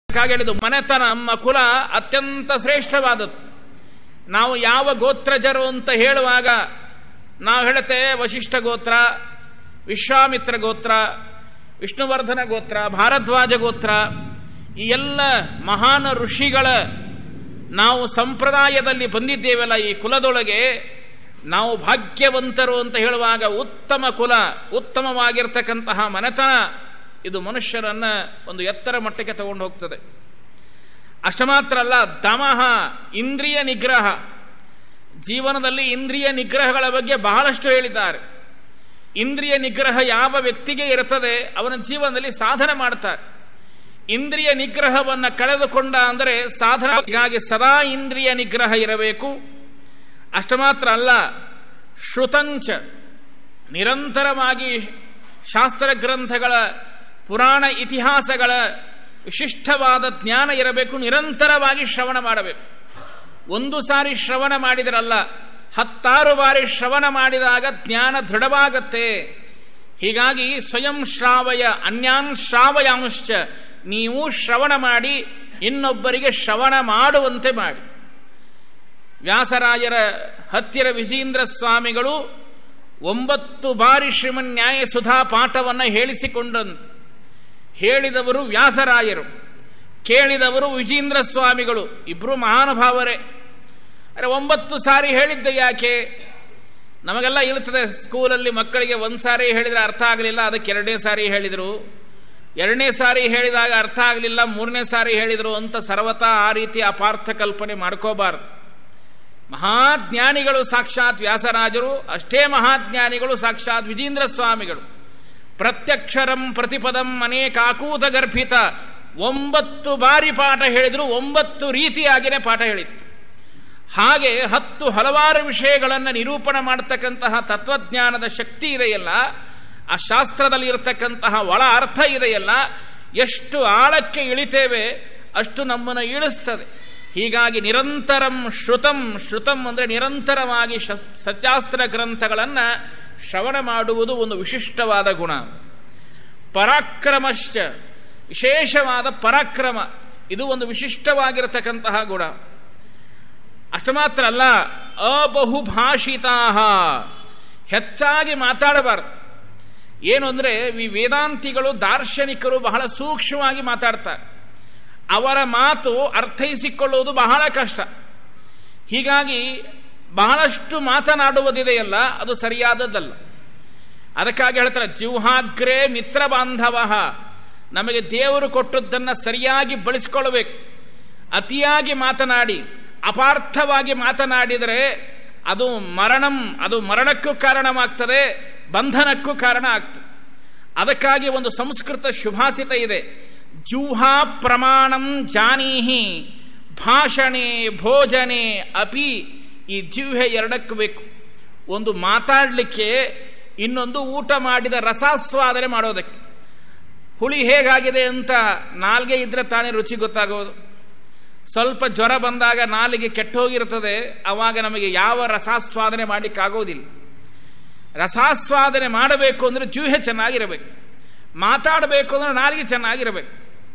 ಹೇಳಿದು ಮನೆತನ ನಮ್ಮ ಕುಲ ಅತ್ಯಂತ ಶ್ರೇಷ್ಠವಾದದ್ದು. ನಾವು ಯಾವ ಗೋತ್ರಜರು ಅಂತ ಹೇಳುವಾಗ ನಾವು ಹೇಳುತ್ತೇವೆ ವಶಿಷ್ಠ ಗೋತ್ರ, ವಿಶ್ವಾಮಿತ್ರ ಗೋತ್ರ, ವಿಷ್ಣುವರ್ಧನ ಗೋತ್ರ, ಭಾರದ್ವಾಜ ಗೋತ್ರ, ಈ ಎಲ್ಲ ಮಹಾನ್ ಋಷಿಗಳ ನಾವು ಸಂಪ್ರದಾಯದಲ್ಲಿ ಬಂದಿದ್ದೇವಲ್ಲ, ಈ ಕುಲದೊಳಗೆ ನಾವು ಭಾಗ್ಯವಂತರು ಅಂತ ಹೇಳುವಾಗ ಉತ್ತಮ ಕುಲ, ಉತ್ತಮವಾಗಿರ್ತಕ್ಕಂತಹ ಮನೆತನ ಇದು ಮನುಷ್ಯರನ್ನ ಒಂದು ಎತ್ತರ ಮಟ್ಟಕ್ಕೆ ತಗೊಂಡು ಹೋಗ್ತದೆ. ಅಷ್ಟ ಮಾತ್ರ ಅಲ್ಲ, ದಮಃ ಇಂದ್ರಿಯ ನಿಗ್ರಹ. ಜೀವನದಲ್ಲಿ ಇಂದ್ರಿಯ ನಿಗ್ರಹಗಳ ಬಗ್ಗೆ ಬಹಳಷ್ಟು ಹೇಳಿದ್ದಾರೆ. ಇಂದ್ರಿಯ ನಿಗ್ರಹ ಯಾವ ವ್ಯಕ್ತಿಗೆ ಇರುತ್ತದೆ ಅವನ ಜೀವನದಲ್ಲಿ ಸಾಧನೆ ಮಾಡ್ತಾರೆ. ಇಂದ್ರಿಯ ನಿಗ್ರಹವನ್ನು ಕಳೆದುಕೊಂಡ ಅಂದರೆ ಸಾಧನ. ಹೀಗಾಗಿ ಸದಾ ಇಂದ್ರಿಯ ನಿಗ್ರಹ ಇರಬೇಕು. ಅಷ್ಟ ಮಾತ್ರ ಅಲ್ಲ, ಶ್ರುತಂಚ, ನಿರಂತರವಾಗಿ ಶಾಸ್ತ್ರ ಗ್ರಂಥಗಳ, ಪುರಾಣ ಇತಿಹಾಸಗಳ ವಿಶಿಷ್ಟವಾದ ಜ್ಞಾನ ಇರಬೇಕು. ನಿರಂತರವಾಗಿ ಶ್ರವಣ ಮಾಡಬೇಕು. ಒಂದು ಸಾರಿ ಶ್ರವಣ ಮಾಡಿದರಲ್ಲ, 10 ಬಾರಿ ಶ್ರವಣ ಮಾಡಿದಾಗ ಜ್ಞಾನ ದೃಢವಾಗತ್ತೆ. ಹೀಗಾಗಿ ಸ್ವಯಂ ಶ್ರಾವಯ ಅನ್ಯಾನ್ ಶ್ರಾವಯಾಂಶ್ಚ, ನೀವು ಶ್ರವಣ ಮಾಡಿ ಇನ್ನೊಬ್ಬರಿಗೆ ಶ್ರವಣ ಮಾಡುವಂತೆ ಮಾಡಿ. ವ್ಯಾಸರಾಯರ ಹತ್ತಿರ ವಿಜೇಂದ್ರ ಸ್ವಾಮಿಗಳು 9 ಬಾರಿ ಶ್ರೀಮನ್ ನ್ಯಾಯ ಸುಧಾ ಪಾಠವನ್ನು ಹೇಳಿಸಿಕೊಂಡಂತೆ. ಹೇಳಿದವರು ವ್ಯಾಸರಾಯರು, ಕೇಳಿದವರು ವಿಜೇಂದ್ರ ಸ್ವಾಮಿಗಳು, ಇಬ್ಬರು ಮಹಾನುಭಾವರೇ. ಅರೆ 9 ಸಾರಿ ಹೇಳಿದ್ದೆ ಯಾಕೆ? ನಮಗೆಲ್ಲ ಇರುತ್ತದೆ ಸ್ಕೂಲಲ್ಲಿ ಮಕ್ಕಳಿಗೆ 1 ಸಾರಿ ಹೇಳಿದರೆ ಅರ್ಥ ಆಗಲಿಲ್ಲ, ಅದಕ್ಕೆ 2ನೇ ಸಾರಿ ಹೇಳಿದರು. 2ನೇ ಸಾರಿ ಹೇಳಿದಾಗ ಅರ್ಥ ಆಗಲಿಲ್ಲ, 3ನೇ ಸಾರಿ ಹೇಳಿದರು ಅಂತ ಸರ್ವತಾ ಆ ರೀತಿ ಅಪಾರ್ಥ ಕಲ್ಪನೆ ಮಾಡ್ಕೋಬಾರ್ದು. ಮಹಾಜ್ಞಾನಿಗಳು ಸಾಕ್ಷಾತ್ ವ್ಯಾಸರಾಜರು, ಅಷ್ಟೇ ಮಹಾಜ್ಞಾನಿಗಳು ಸಾಕ್ಷಾತ್ ವಿಜೇಂದ್ರ ಸ್ವಾಮಿಗಳು. ಪ್ರತ್ಯಕ್ಷರಂ ಪ್ರತಿಪದಂ ಅನೇಕಾಕೂತ ಗರ್ಭಿತ, 9 ಬಾರಿ ಪಾಠ ಹೇಳಿದ್ರು, 9 ರೀತಿಯಾಗಿಯೇ ಪಾಠ ಹೇಳಿತ್ತು. ಹಾಗೆ 10 ಹಲವಾರು ವಿಷಯಗಳನ್ನು ನಿರೂಪಣೆ ಮಾಡತಕ್ಕಂತಹ ತತ್ವಜ್ಞಾನದ ಶಕ್ತಿ ಇದೆಯಲ್ಲ, ಆ ಶಾಸ್ತ್ರದಲ್ಲಿ ಇರತಕ್ಕಂತಹ ಒಳ ಅರ್ಥ ಇದೆಯಲ್ಲ, ಎಷ್ಟು ಆಳಕ್ಕೆ ಇಳಿತೇವೆ ಅಷ್ಟು ನಮ್ಮನ್ನು ಇಳಿಸ್ತದೆ. ಹೀಗಾಗಿ ನಿರಂತರಂ ಶ್ರುತಂ, ಶ್ರುತಂ ಅಂದರೆ ನಿರಂತರವಾಗಿ ಸತ್ಯಾಸ್ತ್ರ ಗ್ರಂಥಗಳನ್ನು ಶ್ರವಣ ಮಾಡುವುದು ಒಂದು ವಿಶಿಷ್ಟವಾದ ಗುಣ. ಪರಾಕ್ರಮಶ್ಚ, ವಿಶೇಷವಾದ ಪರಾಕ್ರಮ, ಇದು ಒಂದು ವಿಶಿಷ್ಟವಾಗಿರತಕ್ಕಂತಹ ಗುಣ. ಅಷ್ಟ ಮಾತ್ರ ಅಲ್ಲ, ಅಬಹುಭಾಷಿತಾ, ಹೆಚ್ಚಾಗಿ ಮಾತಾಡಬಾರದು. ಏನು ಅಂದರೆ ಈ ವೇದಾಂತಿಗಳು, ದಾರ್ಶನಿಕರು ಬಹಳ ಸೂಕ್ಷ್ಮವಾಗಿ ಮಾತಾಡ್ತಾರೆ. ಅವರ ಮಾತು ಅರ್ಥೈಸಿಕೊಳ್ಳುವುದು ಬಹಳ ಕಷ್ಟ. ಹೀಗಾಗಿ ಬಹಳಷ್ಟು ಮಾತನಾಡುವುದಿದೆಯಲ್ಲ, ಅದು ಸರಿಯಾದದ್ದಲ್ಲ. ಅದಕ್ಕಾಗಿ ಹೇಳ್ತಾರೆ, ಜಿಹ್ವಾಗ್ರೇ ಮಿತ್ರ ಬಾಂಧವ, ನಮಗೆ ದೇವರು ಕೊಟ್ಟದ್ದನ್ನು ಸರಿಯಾಗಿ ಬಳಸಿಕೊಳ್ಳಬೇಕು. ಅತಿಯಾಗಿ ಮಾತನಾಡಿ ಅಪಾರ್ಥವಾಗಿ ಮಾತನಾಡಿದರೆ ಅದು ಮರಣಕ್ಕೂ ಕಾರಣವಾಗ್ತದೆ, ಬಂಧನಕ್ಕೂ ಕಾರಣ ಆಗ್ತದೆ. ಅದಕ್ಕಾಗಿ ಒಂದು ಸಂಸ್ಕೃತ ಶುಭಾಸಿತ ಇದೆ, ಜೂಹಾ ಪ್ರಮಾಣಂ ಜಾನೀಹಿ ಭಾಷಣೆ ಭೋಜನೆ ಅಪಿ. ಈ ಜಿಹ್ವೆ ಎರಡಕ್ಕೂ ಬೇಕು. ಒಂದು ಮಾತಾಡಲಿಕ್ಕೆ, ಇನ್ನೊಂದು ಊಟ ಮಾಡಿದ ರಸಾಸ್ವಾದನೆ ಮಾಡೋದಕ್ಕೆ. ಹುಳಿ ಹೇಗಾಗಿದೆ ಅಂತ ನಾಲ್ಗೆ ಇದ್ರೆ ತಾನೇ ರುಚಿ ಗೊತ್ತಾಗೋದು. ಸ್ವಲ್ಪ ಜ್ವರ ಬಂದಾಗ ನಾಲಿಗೆ ಕೆಟ್ಟೋಗಿರ್ತದೆ, ಆವಾಗ ನಮಗೆ ಯಾವ ರಸಾಸ್ವಾದನೆ ಮಾಡಲಿಕ್ಕಾಗೋದಿಲ್ಲ. ರಸಾಸ್ವಾದನೆ ಮಾಡಬೇಕು ಅಂದರೆ ಜಿಹ್ವೆ ಚೆನ್ನಾಗಿರಬೇಕು, ಮಾತಾಡಬೇಕು ಅಂದರೆ ನಾಲಿಗೆ ಚೆನ್ನಾಗಿರಬೇಕು.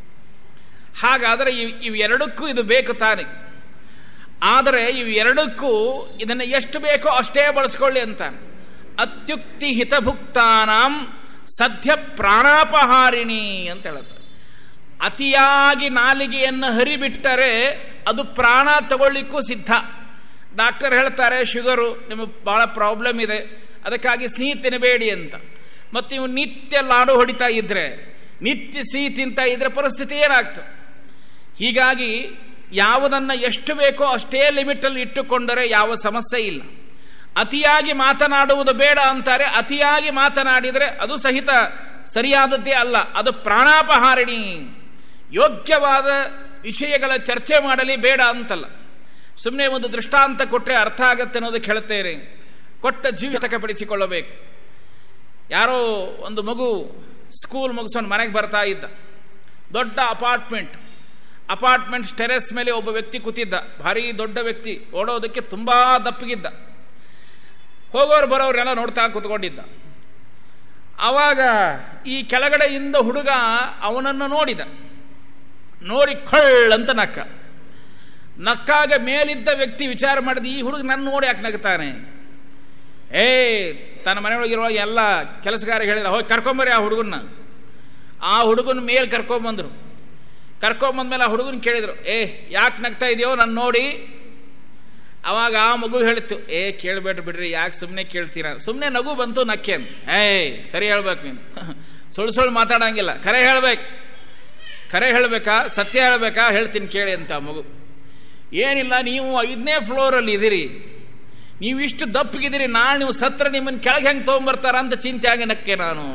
ಹಾಗಾದರೆ ಇವೆರಡಕ್ಕೂ ಇದು ಬೇಕು ತಾನೆ. ಆದರೆ ಇವೆರಡಕ್ಕೂ ಇದನ್ನು ಎಷ್ಟು ಬೇಕೋ ಅಷ್ಟೇ ಬಳಸ್ಕೊಳ್ಳಿ ಅಂತ. ಅತ್ಯುಕ್ತಿ ಹಿತಭುಕ್ತಾನಾಂ ಸದ್ಯ ಪ್ರಾಣಾಪಹಾರಿಣಿ ಅಂತ ಹೇಳುತ್ತೆ. ಅತಿಯಾಗಿ ನಾಲಿಗೆಯನ್ನು ಹರಿಬಿಟ್ಟರೆ ಅದು ಪ್ರಾಣ ತಗೊಳ್ಳಿಕ್ಕೂ ಸಿದ್ಧ. ಡಾಕ್ಟರ್ ಹೇಳ್ತಾರೆ, ಶುಗರು ನಿಮಗೆ ಬಹಳ ಪ್ರಾಬ್ಲಮ್ ಇದೆ, ಅದಕ್ಕಾಗಿ ಸಿಹಿ ತಿನ್ನಬೇಡಿ ಅಂತ. ಮತ್ತು ನೀವು ನಿತ್ಯ ಲಾಡು ಹೊಡಿತಾ ಇದ್ರೆ, ನಿತ್ಯ ಸಿಹಿ ತಿಂತ ಇದ್ರೆ ಪರಿಸ್ಥಿತಿ ಏನಾಗ್ತದೆ? ಹೀಗಾಗಿ ಯಾವುದನ್ನು ಎಷ್ಟು ಬೇಕೋ ಅಷ್ಟೇ ಲಿಮಿಟಲ್ಲಿ ಇಟ್ಟುಕೊಂಡರೆ ಯಾವ ಸಮಸ್ಯೆ ಇಲ್ಲ. ಅತಿಯಾಗಿ ಮಾತನಾಡುವುದು ಬೇಡ ಅಂತಾರೆ. ಅತಿಯಾಗಿ ಮಾತನಾಡಿದರೆ ಅದು ಸಹಿತ ಸರಿಯಾದದ್ದೇ ಅಲ್ಲ, ಅದು ಪ್ರಾಣಾಪಹಾರಿಣಿ. ಯೋಗ್ಯವಾದ ವಿಷಯಗಳ ಚರ್ಚೆ ಮಾಡಲಿ ಬೇಡ ಅಂತಲ್ಲ. ಸುಮ್ಮನೆ ಒಂದು ದೃಷ್ಟಾಂತ ಕೊಟ್ಟರೆ ಅರ್ಥ ಆಗತ್ತೆ ಅನ್ನೋದಕ್ಕೆ ಹೇಳ್ತೇನೆ. ಕೊಟ್ಟ ಜೀವಿತಕಪಡಿಸಿಕೊಳ್ಳಬೇಕು. ಯಾರೋ ಒಂದು ಮಗು ಸ್ಕೂಲ್ ಮುಗಿಸ್ಕೊಂಡು ಮನೆಗೆ ಬರ್ತಾ ಇದ್ದ. ದೊಡ್ಡ ಅಪಾರ್ಟ್ಮೆಂಟ್ ಟೆರೆಸ್ ಮೇಲೆ ಒಬ್ಬ ವ್ಯಕ್ತಿ ಕೂತಿದ್ದ, ಭಾರಿ ದೊಡ್ಡ ವ್ಯಕ್ತಿ, ಓಡೋದಕ್ಕೆ ತುಂಬಾ ದಪ್ಪಗಿದ್ದ. ಹೋಗೋರು ಬರೋರೆಲ್ಲ ನೋಡ್ತಾ ಕೂತ್ಕೊಂಡಿದ್ದ. ಆವಾಗ ಈ ಕೆಳಗಡೆಯಿಂದ ಹುಡುಗ ಅವನನ್ನು ನೋಡಿ ಕೊಳ್ಳಂತ ನಕ್ಕಾಗ ಮೇಲಿದ್ದ ವ್ಯಕ್ತಿ ವಿಚಾರ ಮಾಡಿದ, ಈ ಹುಡುಗ ನನ್ನ ನೋಡಿ ಯಾಕೆ ನಗ್ತಾನೆ? ತನ್ನ ಮನೆಯೊಳಗಿರುವ ಎಲ್ಲ ಕೆಲಸಗಾರ ಹೇಳಿದ, ಹೋಗಿ ಕರ್ಕೊಂಬರ್ರಿ ಆ ಹುಡುಗನ್ನ. ಆ ಹುಡುಗನ ಮೇಲೆ ಕರ್ಕೊಂಬಂದ್ರು. ಕರ್ಕೊಂಬಂದ್ಮೇಲೆ ಆ ಹುಡುಗನ ಕೇಳಿದ್ರು, ಯಾಕೆ ನಗ್ತಾ ಇದೆಯೋ ನನ್ನ ನೋಡಿ? ಅವಾಗ ಆ ಮಗು ಹೇಳಿತ್ತು, ಕೇಳಬೇಡ್ರಿ ಬಿಡ್ರಿ, ಯಾಕೆ ಸುಮ್ಮನೆ ಕೇಳ್ತೀರ? ಸುಮ್ಮನೆ ನಗು ಬಂತು, ನಕ್ಕೇನು? ಸರಿ ಹೇಳ್ಬೇಕು ನೀನು, ಸುಳ್ಳು ಮಾತಾಡಂಗಿಲ್ಲ, ಖರೆ ಹೇಳ್ಬೇಕು. ಖರೆ ಹೇಳ್ಬೇಕಾ, ಸತ್ಯ ಹೇಳ್ಬೇಕಾ? ಹೇಳ್ತೀನಿ ಕೇಳಿ ಅಂತ ಮಗು. ಏನಿಲ್ಲ, ನೀವು 5ನೇ ಫ್ಲೋರಲ್ಲಿ ಇದ್ದೀರಿ, ನೀವು ಇಷ್ಟು ದಪ್ಪಗಿದ್ದೀರಿ, ನಾಳೆ ನೀವು ಸತ್ರ ನಿಮ್ಮನ್ನು ಕೆಳಗೆ ಹೆಂಗೆ ತೊಗೊಂಬರ್ತಾರ ಅಂತ ಚಿಂತೆ ಆಗಿ ನಕ್ಕೆ ನಾನು.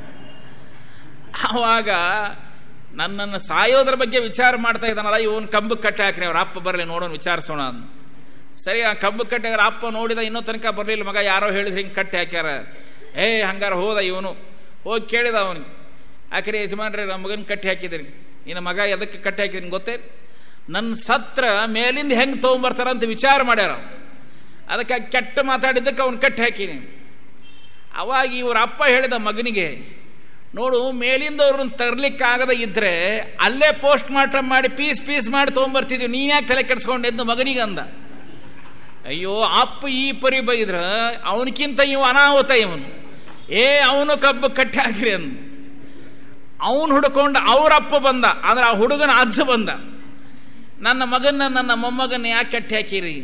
ಆವಾಗ ನನ್ನನ್ನು ಸಾಯೋದ್ರ ಬಗ್ಗೆ ವಿಚಾರ ಮಾಡ್ತಾ ಇದ್ದಾನಲ್ಲ, ಇವನು ಕಂಬಕ್ಕೆ ಕಟ್ಟಿ ಹಾಕ್ರಿ, ಅವ್ರ ಅಪ್ಪ ಬರಲಿ ನೋಡೋನು ವಿಚಾರಿಸೋಣ ಅಂದ. ಸರಿ, ಆ ಕಂಬಕ್ಕೆ ಕಟ್ಟಿ ಅವ್ರ ಅಪ್ಪ ನೋಡಿದ, ಇನ್ನೂ ತನಕ ಬರಲಿಲ್ಲ ಮಗ, ಯಾರೋ ಹೇಳಿದ್ರೆ ಹಿಂಗೆ ಕಟ್ಟಿ ಹಾಕ್ಯಾರ. ಹಂಗಾರ ಹೋದ ಇವನು, ಹೋಗಿ ಕೇಳಿದ ಅವನಿಗೆ, ಆಖರಿ ಯಜಮಾನ್ರಿ ನಮ್ಮ ಮಗನ ಕಟ್ಟಿ ಹಾಕಿದ್ರಿ, ನಿನ್ನ ಮಗ ಎದಕ್ಕೆ ಕಟ್ಟಿ ಹಾಕಿದ್ದೀನಿ ಗೊತ್ತೇ? ನನ್ನ ಸತ್ರ ಮೇಲಿಂದ ಹೆಂಗೆ ತೊಗೊಂಬರ್ತಾರ ಅಂತ ವಿಚಾರ ಮಾಡ್ಯಾರ, ಅದಕ್ಕೆ ಕೆಟ್ಟ ಮಾತಾಡಿದ್ದಕ್ಕೆ ಅವನು ಕಟ್ಟಿ ಹಾಕಿನಿ. ಅವಾಗ ಇವ್ರ ಅಪ್ಪ ಹೇಳಿದ ಮಗನಿಗೆ, ನೋಡು, ಮೇಲಿಂದ ಅವ್ರನ್ನ ತರ್ಲಿಕ್ಕಾಗದ ಇದ್ರೆ ಅಲ್ಲೇ ಪೋಸ್ಟ್ ಮಾರ್ಟಮ್ ಮಾಡಿ ಪೀಸ್ ಮಾಡಿ ತೊಗೊಂಬರ್ತಿದ್ವಿ, ನೀನ್ ಯಾಕೆ ತಲೆ ಕೆಡಿಸ್ಕೊಂಡೆದ್ದು ಮಗನಿಗೆ ಅಂದ. ಅಯ್ಯೋ, ಅಪ್ಪ ಈ ಪರಿ ಬೈದ್ರ ಅವನಕ್ಕಿಂತ ಇವು ಅನಾಹುತ ಇವನು. ಅವನು ಕಬ್ಬು ಕಟ್ಟಿ ಹಾಕ್ರಿ ಅಂದ. ಅವನು ಹುಡ್ಕೊಂಡು ಅವ್ರಪ್ಪ ಬಂದ, ಆದ್ರೆ ಆ ಹುಡುಗನ ಅಜ್ಜ ಬಂದ, ನನ್ನ ಮಗನ್ನ ನನ್ನ ಮೊಮ್ಮಗನ್ನ ಯಾಕೆ ಕಟ್ಟಿ ಹಾಕಿರಿ?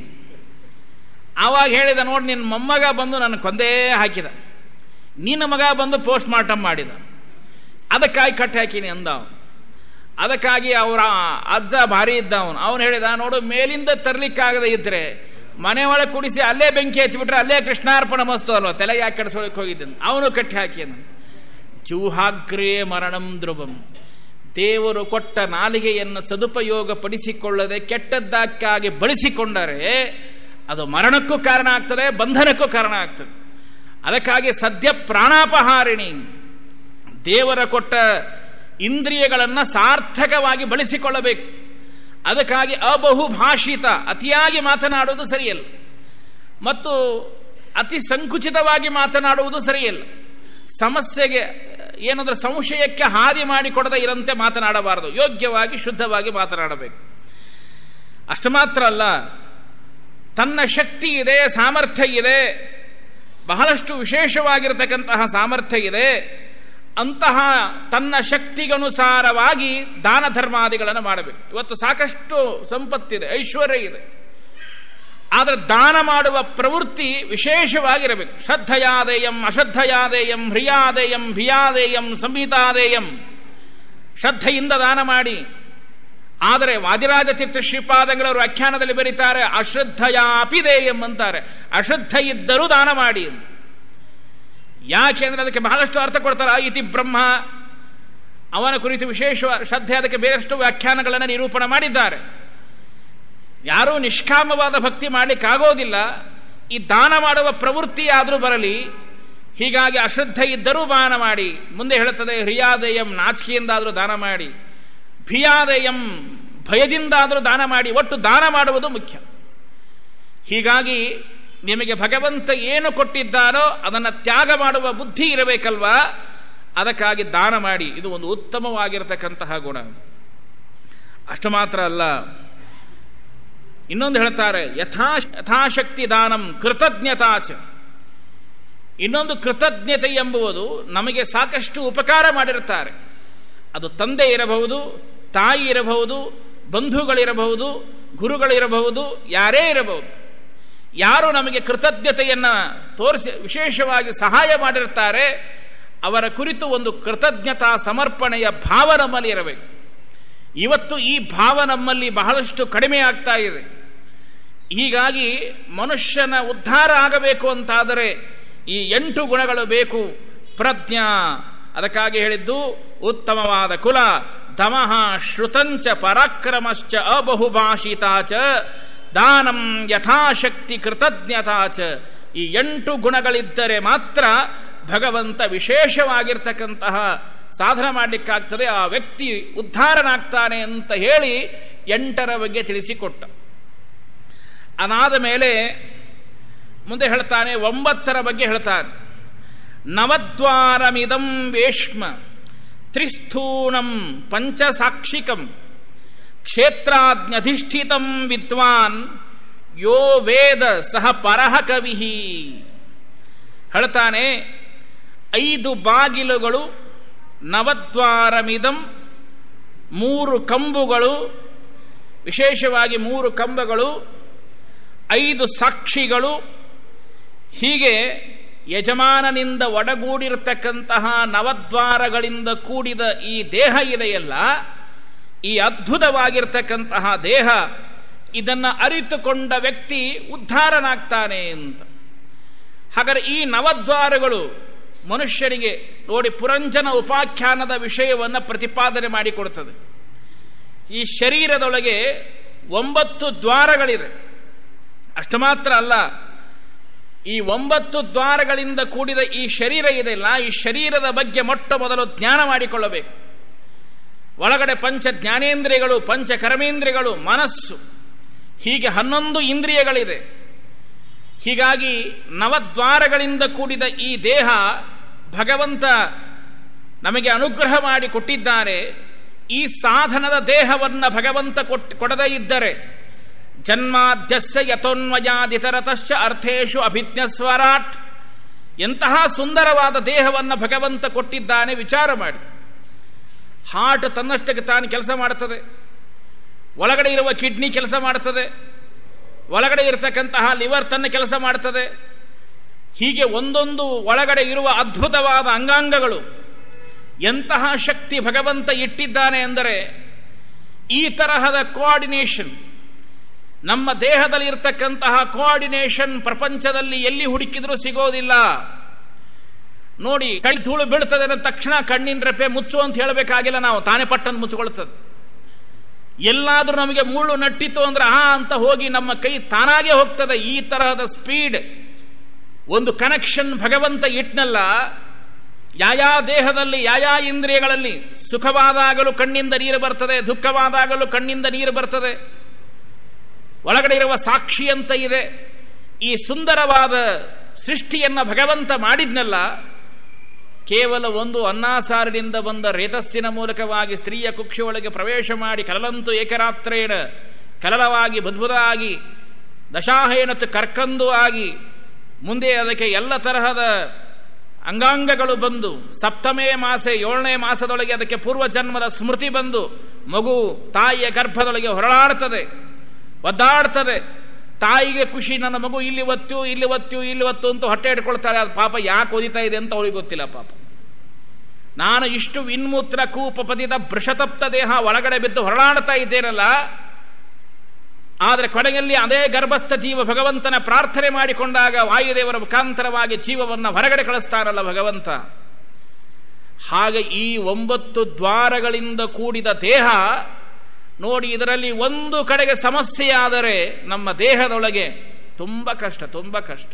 ಆವಾಗ ಹೇಳಿದ, ನೋಡಿ ನಿನ್ನ ಮೊಮ್ಮಗ ಬಂದು ನನ್ನ ಕೊಂದೇ ಹಾಕಿದ, ನಿನ್ನ ಮಗ ಬಂದು ಪೋಸ್ಟ್ ಮಾರ್ಟಮ್ ಮಾಡಿದ, ಅದಕ್ಕಾಗಿ ಕಟ್ಟಿ ಹಾಕಿನಿ ಅಂದ ಅವನು. ಅದಕ್ಕಾಗಿ ಅವರ ಅಜ್ಜ ಭಾರಿ ಇದ್ದ ಅವನು ಹೇಳಿದ, ನೋಡು, ಮೇಲಿಂದ ತರ್ಲಿಕ್ಕಾಗದ ಇದ್ರೆ ಮನೆ ಒಳಗೆ ಕುಡಿಸಿ ಅಲ್ಲೇ ಬೆಂಕಿ ಹಚ್ಚಿಬಿಟ್ರೆ ಅಲ್ಲೇ ಕೃಷ್ಣಾರ್ಪಣ ಮಸ್ತು ಅಲ್ವ, ತಲೆ ಯಾಕೆ ಕೆಡಿಸೋಳಕ್ಕೆ ಹೋಗಿದ್ದ. ಅವನು ಕಟ್ಟಿ ಹಾಕಿದ. ಜೂಹಾಗ್ರೇ ಮರಣಂ ಧ್ರುವಂ, ದೇವರು ಕೊಟ್ಟ ನಾಲಿಗೆಯನ್ನು ಸದುಪಯೋಗ ಪಡಿಸಿಕೊಳ್ಳದೆ ಕೆಟ್ಟದ್ದಕ್ಕಾಗಿ ಬಳಸಿಕೊಂಡರೆ ಅದು ಮರಣಕ್ಕೂ ಕಾರಣ ಆಗ್ತದೆ, ಬಂಧನಕ್ಕೂ ಕಾರಣ ಆಗ್ತದೆ. ಅದಕ್ಕಾಗಿ ಸದ್ಯ ಪ್ರಾಣಾಪಹಾರಿಣಿ, ದೇವರ ಕೊಟ್ಟ ಇಂದ್ರಿಯಗಳನ್ನು ಸಾರ್ಥಕವಾಗಿ ಬಳಸಿಕೊಳ್ಳಬೇಕು. ಅದಕ್ಕಾಗಿ ಅಬಹುಭಾಷಿತ, ಅತಿಯಾಗಿ ಮಾತನಾಡುವುದು ಸರಿಯಲ್ಲ, ಮತ್ತು ಅತಿ ಸಂಕುಚಿತವಾಗಿ ಮಾತನಾಡುವುದು ಸರಿಯಲ್ಲ. ಸಮಸ್ಯೆಗೆ ಏನಾದರೂ ಸಂಶಯಕ್ಕೆ ಹಾದಿ ಮಾಡಿಕೊಡದೆ ಇರಂತೆ ಮಾತನಾಡಬಾರದು, ಯೋಗ್ಯವಾಗಿ ಶುದ್ಧವಾಗಿ ಮಾತನಾಡಬೇಕು. ಅಷ್ಟು ಮಾತ್ರ ಅಲ್ಲ, ತನ್ನ ಶಕ್ತಿ ಇದೆ, ಸಾಮರ್ಥ್ಯ ಇದೆ, ಬಹಳಷ್ಟು ವಿಶೇಷವಾಗಿರತಕ್ಕಂತಹ ಸಾಮರ್ಥ್ಯ ಇದೆ. ಅಂತಹ ತನ್ನ ಶಕ್ತಿಗನುಸಾರವಾಗಿ ದಾನ ಧರ್ಮಾದಿಗಳನ್ನು ಮಾಡಬೇಕು. ಇವತ್ತು ಸಾಕಷ್ಟು ಸಂಪತ್ತಿದೆ, ಐಶ್ವರ್ಯ ಇದೆ, ಆದರೆ ದಾನ ಮಾಡುವ ಪ್ರವೃತ್ತಿ ವಿಶೇಷವಾಗಿರಬೇಕು. ಶ್ರದ್ಧಯಾದೇಯಂ ಅಶ್ರದ್ಧಯಾದೇಯಂ ಹ್ರಿಯಾದೇಯಂ ಭಿಯಾದೇಯಂ ಸಂಹಿತಾದೇಯಂ. ಶ್ರದ್ಧೆಯಿಂದ ದಾನ ಮಾಡಿ. ಆದರೆ ವಾದಿರಾಜ ತೀರ್ಥ ಶ್ರೀಪಾದಂಗಳವರು ವ್ಯಾಖ್ಯಾನದಲ್ಲಿ ಬರೀತಾರೆ, ಅಶ್ರದ್ಧಯಾಪಿದೇಯಂ ಅಂತಾರೆ, ಅಶ್ರದ್ಧೆ ಇದ್ದರೂ ದಾನ ಮಾಡಿ. ಯಾಕೆಂದ್ರೆ ಅದಕ್ಕೆ ಬಹಳಷ್ಟು ಅರ್ಥ ಕೊಡ್ತಾರೆ. ಇತಿ ಬ್ರಹ್ಮ, ಅವನ ಕುರಿತು ವಿಶೇಷ ಶ್ರದ್ಧೆ, ಅದಕ್ಕೆ ಬೇರೆಷ್ಟು ವ್ಯಾಖ್ಯಾನಗಳನ್ನು ನಿರೂಪಣೆ ಮಾಡಿದ್ದಾರೆ. ಯಾರೂ ನಿಷ್ಕಾಮವಾದ ಭಕ್ತಿ ಮಾಡಲಿಕ್ಕಾಗೋದಿಲ್ಲ, ಈ ದಾನ ಮಾಡುವ ಪ್ರವೃತ್ತಿ ಆದರೂ ಬರಲಿ. ಹೀಗಾಗಿ ಅಶ್ರದ್ಧೆ ಇದ್ದರೂ ದಾನ ಮಾಡಿ. ಮುಂದೆ ಹೇಳುತ್ತದೆ, ಹ್ರಿಯಾದೇಯಂ, ನಾಚಿಕೆಯಿಂದಾದರೂ ದಾನ ಮಾಡಿ, ಭಿಯಾದೇಯಂ, ಭಯದಿಂದಾದರೂ ದಾನ ಮಾಡಿ. ಒಟ್ಟು ದಾನ ಮಾಡುವುದು ಮುಖ್ಯ. ಹೀಗಾಗಿ ನಿಮಗೆ ಭಗವಂತ ಏನು ಕೊಟ್ಟಿದ್ದಾರೋ ಅದನ್ನು ತ್ಯಾಗ ಮಾಡುವ ಬುದ್ಧಿ ಇರಬೇಕಲ್ವಾ, ಅದಕ್ಕಾಗಿ ದಾನ ಮಾಡಿ. ಇದು ಒಂದು ಉತ್ತಮವಾಗಿರತಕ್ಕಂತಹ ಗುಣ. ಅಷ್ಟು ಮಾತ್ರ ಅಲ್ಲ, ಇನ್ನೊಂದು ಹೇಳ್ತಾರೆ, ಯಥಾಶಕ್ತಿ ದಾನಂ ಕೃತಜ್ಞತಾಚ. ಇನ್ನೊಂದು ಕೃತಜ್ಞತೆ ಎಂಬುವುದು ನಮಗೆ ಸಾಕಷ್ಟು ಉಪಕಾರ ಮಾಡಿರುತ್ತಾರೆ. ಅದು ತಂದೆ ಇರಬಹುದು, ತಾಯಿ ಇರಬಹುದು, ಬಂಧುಗಳಿರಬಹುದು, ಗುರುಗಳಿರಬಹುದು, ಯಾರೇ ಇರಬಹುದು. ಯಾರು ನಮಗೆ ಕೃತಜ್ಞತೆಯನ್ನು ತೋರಿಸಿ ವಿಶೇಷವಾಗಿ ಸಹಾಯ ಮಾಡಿರ್ತಾರೆ, ಅವರ ಕುರಿತು ಒಂದು ಕೃತಜ್ಞತಾ ಸಮರ್ಪಣೆಯ ಭಾವ ನಮ್ಮಲ್ಲಿ ಇರಬೇಕು. ಇವತ್ತು ಈ ಭಾವ ನಮ್ಮಲ್ಲಿ ಬಹಳಷ್ಟು ಕಡಿಮೆ ಆಗ್ತಾ ಇದೆ. ಹೀಗಾಗಿ ಮನುಷ್ಯನ ಉದ್ಧಾರ ಆಗಬೇಕು ಅಂತಾದರೆ ಈ 8 ಗುಣಗಳು ಬೇಕು. ಪ್ರಜ್ಞಾ, ಅದಕ್ಕಾಗಿ ಹೇಳಿದ್ದು ಉತ್ತಮವಾದ ಕುಲ, ದಮಃ ಶ್ರುತಂಚ ಪರಾಕ್ರಮಶ್ಚ ಅಬಹುಭಾಷಿತಾಚ ದಾನಂ ಯಥಾಶಕ್ತಿ ಕೃತಜ್ಞತಾಚ. ಈ 8 ಗುಣಗಳಿದ್ದರೆ ಮಾತ್ರ ಭಗವಂತ ವಿಶೇಷವಾಗಿರ್ತಕ್ಕಂತಹ ಸಾಧನೆ ಮಾಡಲಿಕ್ಕಾಗ್ತದೆ, ಆ ವ್ಯಕ್ತಿ ಉದ್ಧಾರನಾಗ್ತಾನೆ ಅಂತ ಹೇಳಿ 8ರ ಬಗ್ಗೆ ತಿಳಿಸಿಕೊಟ್ಟ. ಅದಾದ ಮೇಲೆ ಮುಂದೆ ಹೇಳ್ತಾನೆ, 9ರ ಬಗ್ಗೆ ಹೇಳ್ತಾನೆ. ನವದ್ವಾರಮಿದಂ ವೇಶ್ಮ ತ್ರಿಸ್ಥೂಣಂ ಪಂಚಸಾಕ್ಷಿಕಂ ಕ್ಷೇತ್ರಾಜ್ಞಧಿಷ್ಠಿತಂ ವಿದ್ವಾನ್ ಯೋ ವೇದ ಸಹ ಪರಹ ಕವಿಹಿ. ಹೇಳ್ತಾನೆ, 5 ಬಾಗಿಲುಗಳು, ನವದ್ವಾರಮಿದಂ, 3 ಕಂಬುಗಳು, ವಿಶೇಷವಾಗಿ 3 ಕಂಬಗಳು, 5 ಸಾಕ್ಷಿಗಳು, ಹೀಗೆ ಯಜಮಾನನಿಂದ ಒಡಗೂಡಿರತಕ್ಕಂತಹ ನವದ್ವಾರಗಳಿಂದ ಕೂಡಿದ ಈ ದೇಹ ಇದೆಯಲ್ಲ, ಈ ಅದ್ಭುತವಾಗಿರ್ತಕ್ಕಂತಹ ದೇಹ, ಇದನ್ನು ಅರಿತುಕೊಂಡ ವ್ಯಕ್ತಿ ಉದ್ಧಾರನಾಗ್ತಾನೆ ಅಂತ. ಹಾಗಾದರೆ ಈ ನವದ್ವಾರಗಳು ಮನುಷ್ಯನಿಗೆ ನೋಡಿ ಪುರಂಜನ ಉಪಾಖ್ಯಾನದ ವಿಷಯವನ್ನು ಪ್ರತಿಪಾದನೆ ಮಾಡಿಕೊಡುತ್ತದೆ. ಈ ಶರೀರದೊಳಗೆ 9 ದ್ವಾರಗಳಿದೆ. ಅಷ್ಟು ಮಾತ್ರ ಅಲ್ಲ, ಈ 9 ದ್ವಾರಗಳಿಂದ ಕೂಡಿದ ಈ ಶರೀರ ಇದೆಯಲ್ಲ, ಈ ಶರೀರದ ಬಗ್ಗೆ ಮೊಟ್ಟ ಮೊದಲು ಜ್ಞಾನ ಮಾಡಿಕೊಳ್ಳಬೇಕು. ಒಳಗಡೆ ಪಂಚ ಜ್ಞಾನೇಂದ್ರಿಯಗಳು, ಪಂಚ ಕರ್ಮೇಂದ್ರಿಯಗಳು, ಮನಸ್ಸು, ಹೀಗೆ 11 ಇಂದ್ರಿಯಗಳಿದೆ. ಹೀಗಾಗಿ ನವದ್ವಾರಗಳಿಂದ ಕೂಡಿದ ಈ ದೇಹ ಭಗವಂತ ನಮಗೆ ಅನುಗ್ರಹ ಮಾಡಿ ಕೊಟ್ಟಿದ್ದಾನೆ. ಈ ಸಾಧನದ ದೇಹವನ್ನು ಭಗವಂತ ಕೊಡದೇ ಇದ್ದರೆ ಜನ್ಮಾದ್ಯಸ್ಯ ಯತೋನ್ವಯಾದಿತರತಶ್ಚ ಅರ್ಥೇಶು ಅಭಿಜ್ಞಸ್ವರಾಟ್, ಎಂತಹ ಸುಂದರವಾದ ದೇಹವನ್ನು ಭಗವಂತ ಕೊಟ್ಟಿದ್ದಾನೆ ವಿಚಾರ ಮಾಡಿ. ಹಾರ್ಟ್ ತನ್ನಷ್ಟಕ್ಕೆ ತಾನು ಕೆಲಸ ಮಾಡುತ್ತದೆ, ಒಳಗಡೆ ಇರುವ ಕಿಡ್ನಿ ಕೆಲಸ ಮಾಡುತ್ತದೆ, ಒಳಗಡೆ ಇರತಕ್ಕಂತಹ ಲಿವರ್ ತನ್ನ ಕೆಲಸ ಮಾಡುತ್ತದೆ. ಹೀಗೆ ಒಂದೊಂದು ಒಳಗಡೆ ಇರುವ ಅದ್ಭುತವಾದ ಅಂಗಾಂಗಗಳು. ಎಂತಹ ಶಕ್ತಿ ಭಗವಂತ ಇಟ್ಟಿದ್ದಾನೆ ಅಂದರೆ ಈ ತರಹದ ಕೋಆರ್ಡಿನೇಷನ್, ನಮ್ಮ ದೇಹದಲ್ಲಿ ಇರತಕ್ಕಂತಹ ಕೋಆರ್ಡಿನೇಷನ್ ಪ್ರಪಂಚದಲ್ಲಿ ಎಲ್ಲಿ ಹುಡುಕಿದ್ರೂ ಸಿಗೋದಿಲ್ಲ. ನೋಡಿ, ಕೈ ಧೂಳು ಬೀಳ್ತದೆ ಅಂದ ತಕ್ಷಣ ಕಣ್ಣಿನ ರೆಪ್ಪೆ ಮುಚ್ಚು ಅಂತ ಹೇಳಬೇಕಾಗಿಲ್ಲ, ನಾವು ತಾನೇ ಪಟ್ಟನ್ನು ಮುಚ್ಚಿಕೊಳ್ತದೆ. ಎಲ್ಲಾದರೂ ನಮಗೆ ಮುಳ್ಳು ನಟ್ಟಿತ್ತು ಅಂದ್ರೆ ಅಂತ ಹೋಗಿ ನಮ್ಮ ಕೈ ತಾನಾಗೆ ಹೋಗ್ತದೆ. ಈ ತರಹದ ಸ್ಪೀಡ್, ಒಂದು ಕನೆಕ್ಷನ್ ಭಗವಂತ ಇಟ್ನಲ್ಲ. ಯಾಯಾ ದೇಹದಲ್ಲಿ ಯಾಯಾ ಇಂದ್ರಿಯಗಳಲ್ಲಿ ಸುಖವಾದಾಗಲೂ ಕಣ್ಣಿಂದ ನೀರು ಬರ್ತದೆ, ದುಃಖವಾದಾಗಲೂ ಕಣ್ಣಿಂದ ನೀರು ಬರ್ತದೆ. ಒಳಗಡೆ ಇರುವ ಸಾಕ್ಷಿ ಅಂತ ಇದೆ. ಈ ಸುಂದರವಾದ ಸೃಷ್ಟಿಯನ್ನು ಭಗವಂತ ಮಾಡಿದ್ನಲ್ಲ, ಕೇವಲ ಒಂದು ಅನ್ನಾಸಾರಿನಿಂದ ಬಂದ ರೇತಸ್ಸಿನ ಮೂಲಕವಾಗಿ ಸ್ತ್ರೀಯ ಕುಕ್ಷಿಯೊಳಗೆ ಪ್ರವೇಶ ಮಾಡಿ ಕಲಲಂತು ಏಕರಾತ್ರೇಣ, ಕಲಲವಾಗಿ ಬುದ್ಬುದಾಗಿ ದಶಾಹೇನತ್ತು ಕರ್ಕಂದು ಆಗಿ, ಮುಂದೆ ಅದಕ್ಕೆ ಎಲ್ಲ ತರಹದ ಅಂಗಾಂಗಗಳು ಬಂದು, ಸಪ್ತಮೇ ಮಾಸೆ 7ನೇ ಮಾಸದೊಳಗೆ ಅದಕ್ಕೆ ಪೂರ್ವಜನ್ಮದ ಸ್ಮೃತಿ ಬಂದು ಮಗು ತಾಯಿಯ ಗರ್ಭದೊಳಗೆ ಹೊರಳಾಡ್ತದೆ, ಒದ್ದಾಡ್ತದೆ. ತಾಯಿಗೆ ಖುಷಿ, ನನ್ನ ಮಗು ಇಲ್ಲಿ ಒತ್ತು ಅಂತ ಹೊಟ್ಟೆ ಇಟ್ಕೊಳ್ತಾಳೆ. ಅದು ಪಾಪ ಯಾಕೆ ಒದಿತಾ ಇದೆ ಅಂತ ಅವಳಿಗೆ ಗೊತ್ತಿಲ್ಲ. ಪಾಪ ನಾನು ಇಷ್ಟು ವಿನ್ಮೂತ್ರ ಕೂಪ ಪದಿದ ಭೃಷತಪ್ತ ದೇಹ ಒಳಗಡೆ ಬಿದ್ದು ಹೊರಳಾಡ್ತಾ ಇದ್ದೇನಲ್ಲ, ಆದರೆ ಕೊನೆಯಲ್ಲಿ ಅದೇ ಗರ್ಭಸ್ಥ ಜೀವ ಭಗವಂತನ ಪ್ರಾರ್ಥನೆ ಮಾಡಿಕೊಂಡಾಗ ವಾಯುದೇವರ ಮುಖಾಂತರವಾಗಿ ಜೀವವನ್ನು ಹೊರಗಡೆ ಕಳಿಸ್ತಾರಲ್ಲ ಭಗವಂತ. ಹಾಗೆ ಈ 9 ದ್ವಾರಗಳಿಂದ ಕೂಡಿದ ದೇಹ ನೋಡಿ, ಇದರಲ್ಲಿ ಒಂದು ಕಡೆಗೆ ಸಮಸ್ಯೆಯಾದರೆ ನಮ್ಮ ದೇಹದೊಳಗೆ ತುಂಬ ಕಷ್ಟ.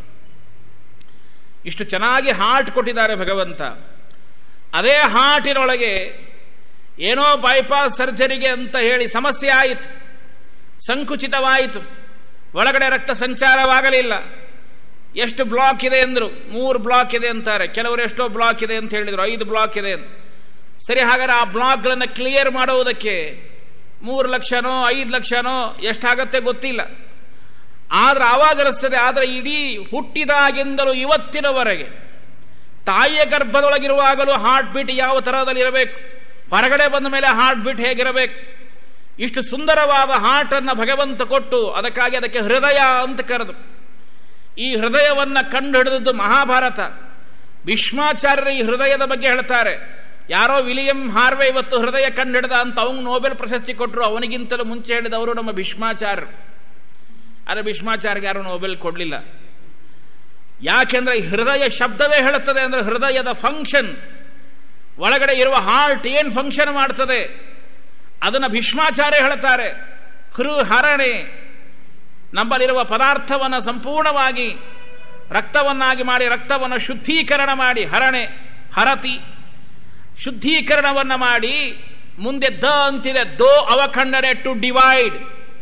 ಇಷ್ಟು ಚೆನ್ನಾಗಿ ಹಾರ್ಟ್ ಕೊಟ್ಟಿದ್ದಾರೆ ಭಗವಂತ. ಅದೇ ಹಾರ್ಟಿನೊಳಗೆ ಏನೋ ಬೈಪಾಸ್ ಸರ್ಜರಿಗೆ ಅಂತ ಹೇಳಿ ಸಮಸ್ಯೆ ಆಯಿತು, ಸಂಕುಚಿತವಾಯಿತು, ಒಳಗಡೆ ರಕ್ತ ಸಂಚಾರವಾಗಲಿಲ್ಲ. ಎಷ್ಟು ಬ್ಲಾಕ್ ಇದೆ ಅಂದರು, 3 ಬ್ಲಾಕ್ ಇದೆ ಅಂತಾರೆ. ಕೆಲವರು ಎಷ್ಟೋ ಬ್ಲಾಕ್ ಇದೆ ಅಂತ ಹೇಳಿದರು, 5 ಬ್ಲಾಕ್ ಇದೆ ಅಂತ. ಸರಿ, ಹಾಗಾದ್ರೆ ಆ ಬ್ಲಾಕ್ಗಳನ್ನು ಕ್ಲಿಯರ್ ಮಾಡುವುದಕ್ಕೆ 3 ಲಕ್ಷನೋ 5 ಲಕ್ಷನೋ ಎಷ್ಟಾಗತ್ತೆ ಗೊತ್ತಿಲ್ಲ. ಆದ್ರೆ ಆವಾಗ ಅನಿಸ್ತದೆ, ಆದರೆ ಇಡೀ ಹುಟ್ಟಿದಾಗಿಂದಲೂ ಇವತ್ತಿನವರೆಗೆ ತಾಯಿಯ ಗರ್ಭದೊಳಗಿರುವಾಗಲೂ ಹಾರ್ಟ್ ಬೀಟ್ ಯಾವ ತರಹದಲ್ಲಿ ಇರಬೇಕು, ಹೊರಗಡೆ ಬಂದ ಮೇಲೆ ಹಾರ್ಟ್ ಬೀಟ್ ಹೇಗಿರಬೇಕು. ಇಷ್ಟು ಸುಂದರವಾದ ಹಾರ್ಟನ್ನು ಭಗವಂತ ಕೊಟ್ಟು ಅದಕ್ಕಾಗಿ ಅದಕ್ಕೆ ಹೃದಯ ಅಂತ ಕರೆದು, ಈ ಹೃದಯವನ್ನು ಕಂಡು ಹಿಡಿದದ್ದು ಮಹಾಭಾರತ. ಭೀಷ್ಮಾಚಾರ್ಯರು ಈ ಹೃದಯದ ಬಗ್ಗೆ ಹೇಳ್ತಾರೆ. ಯಾರೋ ವಿಲಿಯಂ ಹಾರ್ವೆ ಇವತ್ತು ಹೃದಯ ಕಂಡು ಹಿಡಿದ ಅಂತ ಅವನು ನೋಬೆಲ್ ಪ್ರಶಸ್ತಿ ಕೊಟ್ಟರು. ಅವನಿಗಿಂತಲೂ ಮುಂಚೆ ಹೇಳಿದವರು ನಮ್ಮ ಭೀಷ್ಮಾಚಾರ್ಯರು. ಆದರೆ ಭೀಷ್ಮಾಚಾರ್ಯಗೆ ಯಾರು ನೋಬೆಲ್ ಕೊಡಲಿಲ್ಲ. ಯಾಕೆಂದ್ರೆ ಈ ಹೃದಯ ಶಬ್ದವೇ ಹೇಳುತ್ತದೆ ಅಂದರೆ ಹೃದಯದ ಫಂಕ್ಷನ್, ಒಳಗಡೆ ಇರುವ ಹಾರ್ಟ್ ಏನು ಫಂಕ್ಷನ್ ಮಾಡ್ತದೆ ಅದನ್ನು ಭೀಷ್ಮಾಚಾರ್ಯ ಹೇಳ್ತಾರೆ. ಹರಣೆ, ನಮ್ಮಲ್ಲಿರುವ ಪದಾರ್ಥವನ್ನು ಸಂಪೂರ್ಣವಾಗಿ ರಕ್ತವನ್ನಾಗಿ ಮಾಡಿ ರಕ್ತವನ್ನು ಶುದ್ಧೀಕರಣ ಮಾಡಿ, ಹರತಿ ಶುದ್ಧೀಕರಣವನ್ನು ಮಾಡಿ, ಮುಂದೆ ಅಂತಿದೆ ದೋ ಅವಖಂಡನೆ ಟು ಡಿವೈಡ್,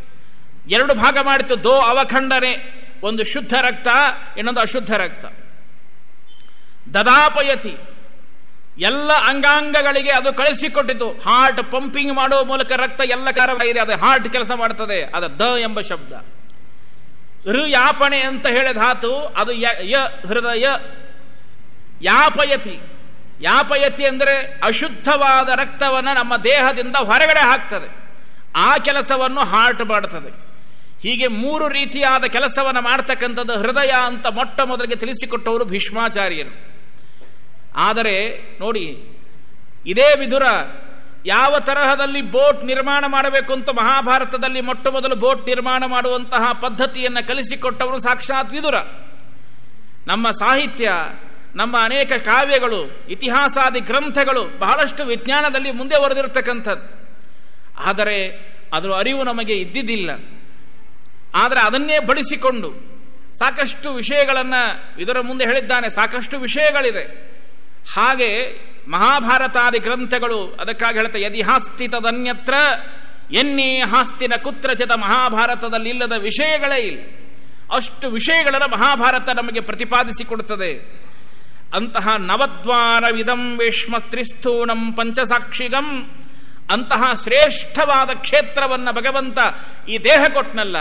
2 ಭಾಗ ಮಾಡಿತು. ದೋ ಅವಖಂಡನೆ, ಒಂದು ಶುದ್ಧ ರಕ್ತ, ಇನ್ನೊಂದು ಅಶುದ್ಧ ರಕ್ತ. ದದಾಪಯತಿ, ಎಲ್ಲ ಅಂಗಾಂಗಗಳಿಗೆ ಅದು ಕಳಿಸಿಕೊಟ್ಟಿತು. ಹಾರ್ಟ್ ಪಂಪಿಂಗ್ ಮಾಡುವ ಮೂಲಕ ರಕ್ತ ಎಲ್ಲ ಕಾರವಾಗಿದೆ, ಅದು ಹಾರ್ಟ್ ಕೆಲಸ ಮಾಡ್ತದೆ. ಅದು ದ ಎಂಬ ಶಬ್ದ. ಯಾಪಣೆ ಅಂತ ಹೇಳಿದ ಧಾತು ಅದು ಹೃದಯ. ಯಾಪಯತಿ, ಯಾಪಯತಿ ಅಂದರೆ ಅಶುದ್ಧವಾದ ರಕ್ತವನ್ನು ನಮ್ಮ ದೇಹದಿಂದ ಹೊರಗಡೆ ಹಾಕ್ತದೆ. ಆ ಕೆಲಸವನ್ನು ಹಾರ್ಟ್ ಮಾಡ್ತದೆ. ಹೀಗೆ 3 ರೀತಿಯಾದ ಕೆಲಸವನ್ನು ಮಾಡ್ತಕ್ಕಂಥದ್ದು ಹೃದಯ ಅಂತ ಮೊಟ್ಟ ಮೊದಲಿಗೆ ತಿಳಿಸಿಕೊಟ್ಟವರು ಭೀಷ್ಮಾಚಾರ್ಯರು. ಆದರೆ ನೋಡಿ, ಇದೇ ವಿದುರ ಯಾವ ತರಹದಲ್ಲಿ ಬೋಟ್ ನಿರ್ಮಾಣ ಮಾಡಬೇಕು ಅಂತ ಮಹಾಭಾರತದಲ್ಲಿ ಮೊಟ್ಟ ಮೊದಲು ಬೋಟ್ ನಿರ್ಮಾಣ ಮಾಡುವಂತಹ ಪದ್ಧತಿಯನ್ನು ಕಲಿಸಿಕೊಟ್ಟವರು ಸಾಕ್ಷಾತ್ ವಿದುರ. ನಮ್ಮ ಸಾಹಿತ್ಯ, ನಮ್ಮ ಅನೇಕ ಕಾವ್ಯಗಳು, ಇತಿಹಾಸಾದಿ ಗ್ರಂಥಗಳು ಬಹಳಷ್ಟು ವಿಜ್ಞಾನದಲ್ಲಿ ಮುಂದೆ ಹೊರದಿರತಕ್ಕಂಥದ್ದು. ಆದರೆ ಅದರ ಅರಿವು ನಮಗೆ ಇದ್ದಿದ್ದಿಲ್ಲ. ಆದರೆ ಅದನ್ನೇ ಬಳಸಿಕೊಂಡು ಸಾಕಷ್ಟು ವಿಷಯಗಳನ್ನು ಇದರ ಮುಂದೆ ಹೇಳಿದ್ದಾನೆ. ಸಾಕಷ್ಟು ವಿಷಯಗಳಿದೆ. ಹಾಗೆ ಮಹಾಭಾರತಾದಿ ಗ್ರಂಥಗಳು ಅದಕ್ಕಾಗಿ ಹೇಳ್ತಾ ಯದಿ ಹಾಸ್ತಿ ತದನ್ಯತ್ರ ಎನ್ನೇ ಹಾಸ್ತಿನ ಕುತ್ರಚಿತ. ಮಹಾಭಾರತದಲ್ಲಿ ಇಲ್ಲದ ವಿಷಯಗಳೇ ಇಲ್ಲ. ಅಷ್ಟು ವಿಷಯಗಳನ್ನು ಮಹಾಭಾರತ ನಮಗೆ ಪ್ರತಿಪಾದಿಸಿಕೊಡುತ್ತದೆ. ಅಂತಹ ನವದ್ವಾರವಿದಂ ವೇಶ್ಮ ತ್ರಿಸ್ಥೂಣಂ ಪಂಚಸಾಕ್ಷಿಗಂ, ಅಂತಹ ಶ್ರೇಷ್ಠವಾದ ಕ್ಷೇತ್ರವನ್ನು ಭಗವಂತ ಈ ದೇಹ ಕೊಟ್ಟನಲ್ಲ.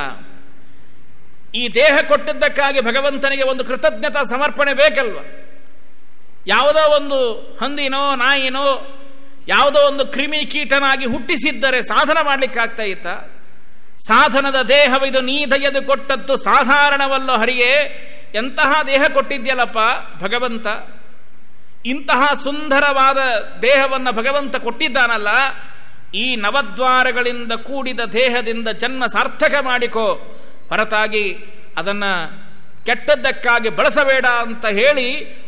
ಈ ದೇಹ ಕೊಟ್ಟಿದ್ದಕ್ಕಾಗಿ ಭಗವಂತನಿಗೆ ಒಂದು ಕೃತಜ್ಞತಾ ಸಮರ್ಪಣೆ ಬೇಕಲ್ವ. ಯಾವುದೋ ಒಂದು ಹಂದಿನೋ ನಾಯಿನೋ ಯಾವುದೋ ಒಂದು ಕ್ರಿಮಿ ಕೀಟನಾಗಿ ಹುಟ್ಟಿಸಿದ್ದರೆ ಸಾಧನ ಮಾಡಲಿಕ್ಕಾಗ್ತಾ ಇತ್ತ? ಸಾಧನದ ದೇಹವಿದು ನೀ ದಯದು ಕೊಟ್ಟದ್ದು ಸಾಧಾರಣವಲ್ಲೋ ಹರಿಯೇ. ಎಂತಹ ದೇಹ ಕೊಟ್ಟಿದ್ಯಲ್ಲಪ್ಪ ಭಗವಂತ. ಇಂತಹ ಸುಂದರವಾದ ದೇಹವನ್ನು ಭಗವಂತ ಕೊಟ್ಟಿದ್ದಾನಲ್ಲ. ಈ ನವದ್ವಾರಗಳಿಂದ ಕೂಡಿದ ದೇಹದಿಂದ ಜನ್ಮ ಸಾರ್ಥಕ ಮಾಡಿಕೋ, ಹೊರತಾಗಿ ಅದನ್ನು ಕೆಟ್ಟದ್ದಕ್ಕಾಗಿ ಬಳಸಬೇಡ ಅಂತ ಹೇಳಿ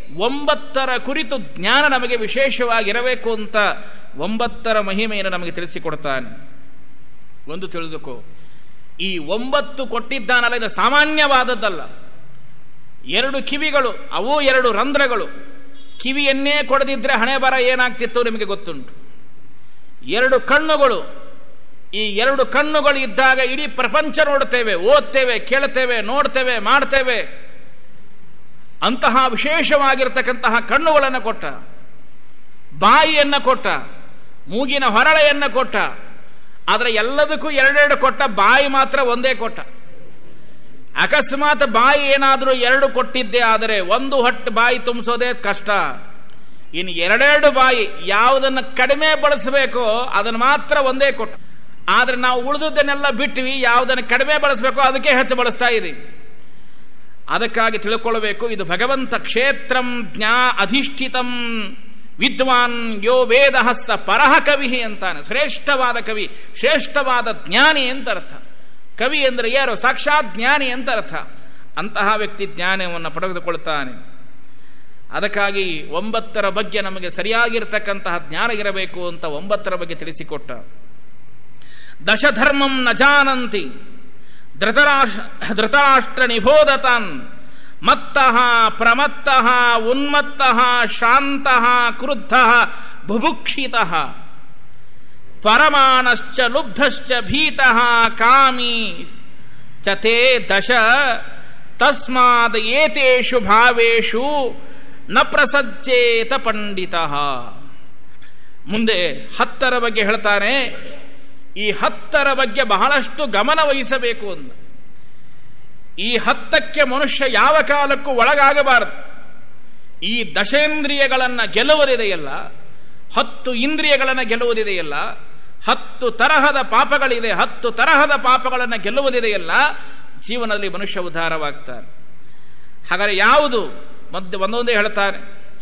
9 ಕುರಿತು ಜ್ಞಾನ ನಮಗೆ ವಿಶೇಷವಾಗಿರಬೇಕು ಅಂತ 9 ಮಹಿಮೆಯನ್ನು ನಮಗೆ ತಿಳಿಸಿಕೊಡ್ತಾನೆ. ಒಂದು ತಿಳಿದುಕೋ, ಈ 9 ಕೊಟ್ಟಿದ್ದಾನಲ್ಲ, ಇದು ಸಾಮಾನ್ಯವಾದದ್ದಲ್ಲ. 2 ಕಿವಿಗಳು, ಅವು 2 ರಂಧ್ರಗಳು. ಕಿವಿಯನ್ನೇ ಕೊಡದಿದ್ರೆ ಹಣೆ ಬರ ಏನಾಗ್ತಿತ್ತು ನಿಮಗೆ ಗೊತ್ತುಂಟು. 2 ಕಣ್ಣುಗಳು. ಈ 2 ಕಣ್ಣುಗಳು ಇದ್ದಾಗ ಇಡೀ ಪ್ರಪಂಚ ನೋಡ್ತೇವೆ, ಓದ್ತೇವೆ, ಕೇಳ್ತೇವೆ, ನೋಡ್ತೇವೆ, ಮಾಡ್ತೇವೆ. ಅಂತಹ ವಿಶೇಷವಾಗಿರ್ತಕ್ಕಂತಹ ಕಣ್ಣುಗಳನ್ನು ಕೊಟ್ಟ, ಬಾಯಿಯನ್ನು ಕೊಟ್ಟ, ಮೂಗಿನ ಹೊರಳೆಯನ್ನು ಕೊಟ್ಟ. ಆದರೆ ಎಲ್ಲದಕ್ಕೂ 2 ಕೊಟ್ಟ, ಬಾಯಿ ಮಾತ್ರ ಒಂದೇ ಕೊಟ್ಟ. ಅಕಸ್ಮಾತ್ ಬಾಯಿ ಏನಾದರೂ 2 ಕೊಟ್ಟಿದ್ದೆ ಆದರೆ ಒಂದು ಹೊಟ್ಟು ಬಾಯಿ ತುಂಬಿಸೋದೇ ಕಷ್ಟ. ಇನ್ನು 2 ಬಾಯಿ, ಯಾವುದನ್ನು ಕಡಿಮೆ ಬಳಸಬೇಕೋ ಅದನ್ನು ಮಾತ್ರ ಒಂದೇ ಕೊಟ್ಟ. ಆದರೆ ನಾವು ಉಳಿದುದನ್ನೆಲ್ಲ ಬಿಟ್ವಿ, ಯಾವುದನ್ನು ಕಡಿಮೆ ಬಳಸಬೇಕೋ ಅದಕ್ಕೆ ಹೆಚ್ಚು ಬಳಸ್ತಾ ಇದ್ದೀವಿ. ಅದಕ್ಕಾಗಿ ತಿಳ್ಕೊಳ್ಬೇಕು, ಇದು ಭಗವಂತ ಕ್ಷೇತ್ರಂ ಜ್ಞಾ ಅಧಿಷ್ಠಿತಂ ವಿದ್ವಾನ್ ಯೋ ವೇದ ಸ ಪರಹ ಕವಿ ಅಂತಾನೆ. ಶ್ರೇಷ್ಠವಾದ ಕವಿ, ಶ್ರೇಷ್ಠವಾದ ಜ್ಞಾನಿ ಅಂತ ಅರ್ಥ. ಕವಿ ಅಂದರೆ ಯಾರು? ಸಾಕ್ಷಾತ್ ಜ್ಞಾನಿ ಅಂತ ಅರ್ಥ. ಅಂತಹ ವ್ಯಕ್ತಿ ಜ್ಞಾನವನ್ನು ಪಡೆದುಕೊಳ್ತಾನೆ. ಅದಕ್ಕಾಗಿ 9 ಬಗ್ಗೆ ನಮಗೆ ಸರಿಯಾಗಿರ್ತಕ್ಕಂತಹ ಜ್ಞಾನ ಇರಬೇಕು ಅಂತ 9 ಬಗ್ಗೆ ತಿಳಿಸಿಕೊಟ್ಟ. ದಶಧರ್ಮಂ ನ ಜಾನಂತಿ ಧೃತರಾಷ್ಟ್ರ ನಿಬೋಧತಾನ್ ಮತ್ತಃ ಪ್ರಮತ್ತಃ ಉನ್ಮತ್ತಃ ಶಾಂತಃ ಕ್ರುದ್ಧಃ ಬುಭುಕ್ಷಿತಃ ತ್ವರಮಾನಶ್ಚ ಲುಬ್ಧಶ್ಚ ಭೀತಃ ಕಾಮಿ ಚ ತೇ ದಶ ತಸ್ಮಾದ್ ಏತೇಷು ಭಾವೇಷು ನ ಪ್ರಸಜ್ಜೇತ ಪಂಡಿತಃ. ಮುಂದೆ 10 ಬಗ್ಗೆ ಹೇಳ್ತಾನೆ. ಈ 10 ಬಗ್ಗೆ ಬಹಳಷ್ಟು ಗಮನ ವಹಿಸಬೇಕು ಅಂತ. ಈ 10ಕ್ಕೆ ಮನುಷ್ಯ ಯಾವ ಕಾಲಕ್ಕೂ ಒಳಗಾಗಬಾರದು. ಈ ದಶೇಂದ್ರಿಯಗಳನ್ನು ಗೆಲ್ಲುವುದಿದೆಯಲ್ಲ, 10 ಇಂದ್ರಿಯಗಳನ್ನು ಗೆಲ್ಲುವುದಿದೆಯಲ್ಲ, 10 ತರಹದ ಪಾಪಗಳಿದೆ, 10 ತರಹದ ಪಾಪಗಳನ್ನು ಗೆಲ್ಲುವುದಿದೆಯಲ್ಲ, ಜೀವನದಲ್ಲಿ ಮನುಷ್ಯ ಉದ್ಧಾರವಾಗ್ತಾನೆ. ಹಾಗಾದರೆ ಯಾವುದು? ಒಂದೊಂದೇ ಹೇಳ್ತಾನೆ.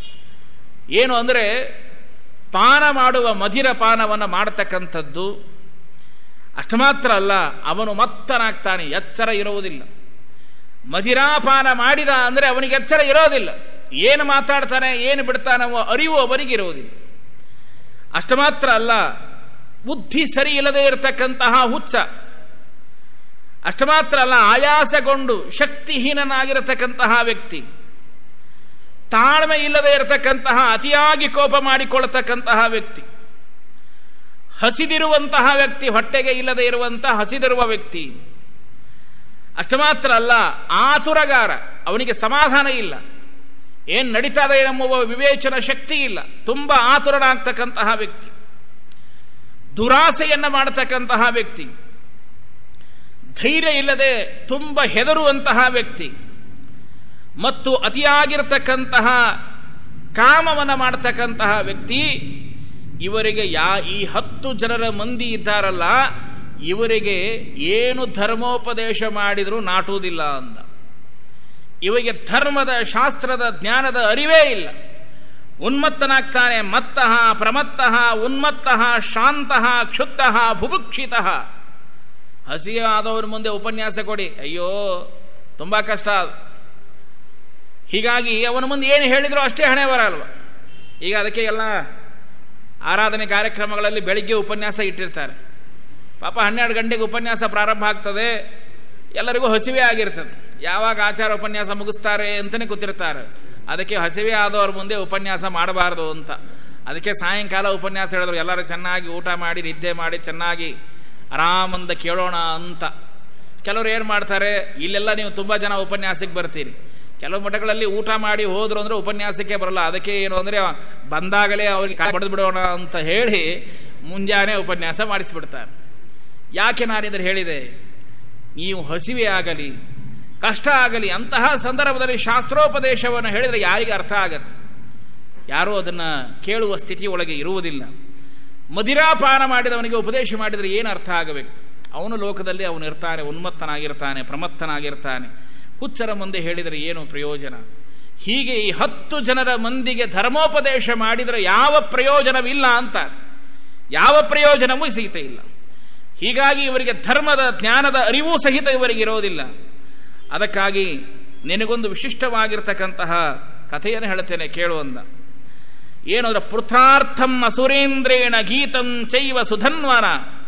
ಏನು ಅಂದರೆ, ಪಾನ ಮಾಡುವ ಮಧಿರ ಪಾನವನ್ನು ಮಾಡತಕ್ಕಂಥದ್ದು. ಅಷ್ಟು ಮಾತ್ರ ಅಲ್ಲ, ಅವನು ಮತ್ತನಾಗ್ತಾನೆ, ಎಚ್ಚರ ಇರುವುದಿಲ್ಲ. ಮಧಿರಾಪಾನ ಮಾಡಿದ ಅಂದರೆ ಅವನಿಗೆ ಎಚ್ಚರ ಇರೋದಿಲ್ಲ. ಏನು ಮಾತಾಡ್ತಾನೆ, ಏನು ಬಿಡ್ತಾನೋ ಅರಿವು ಅವನಿಗಿರುವುದಿಲ್ಲ. ಅಷ್ಟು ಮಾತ್ರ ಅಲ್ಲ, ಬುದ್ಧಿ ಸರಿ ಇಲ್ಲದೆ ಇರತಕ್ಕಂತಹ ಹುಚ್ಚ. ಅಷ್ಟು ಮಾತ್ರ ಅಲ್ಲ, ಆಯಾಸಗೊಂಡು ಶಕ್ತಿಹೀನನಾಗಿರತಕ್ಕಂತಹ ವ್ಯಕ್ತಿ, ತಾಳ್ಮೆ ಇಲ್ಲದೆ ಇರತಕ್ಕಂತಹ, ಅತಿಯಾಗಿ ಕೋಪ ಮಾಡಿಕೊಳ್ಳತಕ್ಕಂತಹ ವ್ಯಕ್ತಿ, ಹಸಿದಿರುವಂತಹ ವ್ಯಕ್ತಿ, ಹೊಟ್ಟೆಗೆ ಇಲ್ಲದೆ ಇರುವಂತಹ ಹಸಿದಿರುವ ವ್ಯಕ್ತಿ. ಅಷ್ಟು ಮಾತ್ರ ಅಲ್ಲ, ಆತುರಗಾರ, ಅವನಿಗೆ ಸಮಾಧಾನ ಇಲ್ಲ. ಏನು ನಡೀತದೆ ಎಂಬುವ ವಿವೇಚನ ಶಕ್ತಿ ಇಲ್ಲ, ತುಂಬ ಆತುರನಾಗ್ತಕ್ಕಂತಹ ವ್ಯಕ್ತಿ, ದುರಾಸೆಯನ್ನು ಮಾಡತಕ್ಕಂತಹ ವ್ಯಕ್ತಿ, ಧೈರ್ಯ ಇಲ್ಲದೆ ತುಂಬ ಹೆದರುವಂತಹ ವ್ಯಕ್ತಿ ಮತ್ತು ಅತಿಯಾಗಿರ್ತಕ್ಕಂತಹ ಕಾಮವನ್ನು ಮಾಡತಕ್ಕಂತಹ ವ್ಯಕ್ತಿ. ಇವರಿಗೆ ಈ 10 ಜನರ ಮಂದಿ ಇದ್ದಾರಲ್ಲ, ಇವರಿಗೆ ಏನು ಧರ್ಮೋಪದೇಶ ಮಾಡಿದರೂ ನಾಟುವುದಿಲ್ಲ ಅಂದ. ಇವರಿಗೆ ಧರ್ಮದ ಶಾಸ್ತ್ರದ ಜ್ಞಾನದ ಅರಿವೇ ಇಲ್ಲ. ಉನ್ಮತ್ತನಾಗ್ತಾನೆ, ಮತ್ತಃ ಪ್ರಮತ್ತಃ ಉನ್ಮತ್ತಃ ಶಾಂತಃ ಕ್ಷುತ್ತಃ ಬುಭುಕ್ಷಿತಃ. ಹಸಿಯಾದವ್ರ ಮುಂದೆ ಉಪನ್ಯಾಸ ಕೊಡಿ, ಅಯ್ಯೋ ತುಂಬ ಕಷ್ಟ. ಹೀಗಾಗಿ ಅವನ ಮುಂದೆ ಏನು ಹೇಳಿದ್ರು ಅಷ್ಟೇ ಹಣೆ ಬರಲ್ವ. ಈಗ ಅದಕ್ಕೆ ಎಲ್ಲ ಆರಾಧನೆ ಕಾರ್ಯಕ್ರಮಗಳಲ್ಲಿ ಬೆಳಿಗ್ಗೆ ಉಪನ್ಯಾಸ ಇಟ್ಟಿರ್ತಾರೆ. ಪಾಪ 12 ಗಂಟೆಗೆ ಉಪನ್ಯಾಸ ಪ್ರಾರಂಭ ಆಗ್ತದೆ, ಎಲ್ಲರಿಗೂ ಹಸಿವೆ ಆಗಿರ್ತದೆ. ಯಾವಾಗ ಆಚಾರ ಉಪನ್ಯಾಸ ಮುಗಿಸ್ತಾರೆ ಅಂತಲೇ ಕೂತಿರ್ತಾರೆ. ಅದಕ್ಕೆ ಹಸಿವೆ ಆದವ್ರ ಮುಂದೆ ಉಪನ್ಯಾಸ ಮಾಡಬಾರ್ದು ಅಂತ. ಅದಕ್ಕೆ ಸಾಯಂಕಾಲ ಉಪನ್ಯಾಸ ಹೇಳಿದ್ರು, ಎಲ್ಲರೂ ಚೆನ್ನಾಗಿ ಊಟ ಮಾಡಿ ನಿದ್ದೆ ಮಾಡಿ ಚೆನ್ನಾಗಿ ಆರಾಮಂದ ಕೇಳೋಣ ಅಂತ. ಕೆಲವರು ಏನು ಮಾಡ್ತಾರೆ, ಇಲ್ಲೆಲ್ಲ ನೀವು ತುಂಬ ಜನ ಉಪನ್ಯಾಸಕ್ಕೆ ಬರ್ತೀರಿ, ಕೆಲವು ಮಠಗಳಲ್ಲಿ ಊಟ ಮಾಡಿ ಹೋದ್ರು ಅಂದರೆ ಉಪನ್ಯಾಸಕ್ಕೆ ಬರಲ್ಲ. ಅದಕ್ಕೆ ಏನು ಅಂದರೆ ಬಂದಾಗಲೇ ಅವ್ರಿಗೆ ಪಡೆದು ಬಿಡೋಣ ಅಂತ ಹೇಳಿ ಮುಂಜಾನೆ ಉಪನ್ಯಾಸ ಮಾಡಿಸಿಬಿಡ್ತಾರೆ. ಯಾಕೆ ನಾನಿದ್ರೆ ಹೇಳಿದೆ, ನೀವು ಹಸಿವೆ ಆಗಲಿ ಕಷ್ಟ ಆಗಲಿ ಅಂತಹ ಸಂದರ್ಭದಲ್ಲಿ ಶಾಸ್ತ್ರೋಪದೇಶವನ್ನು ಹೇಳಿದರೆ ಯಾರಿಗೆ ಅರ್ಥ ಆಗತ್ತೆ? ಯಾರೂ ಅದನ್ನು ಕೇಳುವ ಸ್ಥಿತಿಯೊಳಗೆ ಇರುವುದಿಲ್ಲ. ಮದಿರಾಪಾನ ಮಾಡಿದವನಿಗೆ ಉಪದೇಶ ಮಾಡಿದರೆ ಏನು ಅರ್ಥ ಆಗಬೇಕು? ಅವನು ಲೋಕದಲ್ಲಿ ಅವನು ಇರ್ತಾನೆ, ಉನ್ಮತ್ತನಾಗಿರ್ತಾನೆ, ಪ್ರಮತ್ತನಾಗಿರ್ತಾನೆ. ಹುಚ್ಚರ ಮುಂದೆ ಹೇಳಿದರೆ ಏನು ಪ್ರಯೋಜನ? ಹೀಗೆ ಈ 10 ಜನರ ಮಂದಿಗೆ ಧರ್ಮೋಪದೇಶ ಮಾಡಿದರೆ ಯಾವ ಪ್ರಯೋಜನವಿಲ್ಲ ಅಂತ, ಯಾವ ಪ್ರಯೋಜನವೂ ಸಹಿತ ಇಲ್ಲ. ಹೀಗಾಗಿ ಇವರಿಗೆ ಧರ್ಮದ ಜ್ಞಾನದ ಅರಿವೂ ಸಹಿತ ಇವರಿಗೆ ಇರೋದಿಲ್ಲ. ಅದಕ್ಕಾಗಿ ನಿನಗೊಂದು ವಿಶಿಷ್ಟವಾಗಿರ್ತಕ್ಕಂತಹ ಕಥೆಯನ್ನು ಹೇಳ್ತೇನೆ ಕೇಳುವಂದ. ಏನು ಅದರ ಪೃಥಾರ್ಥಂ ಅಸುರೇಂದ್ರೇಣ ಗೀತಂ ಚೈವ ಸುಧನ್ವನ,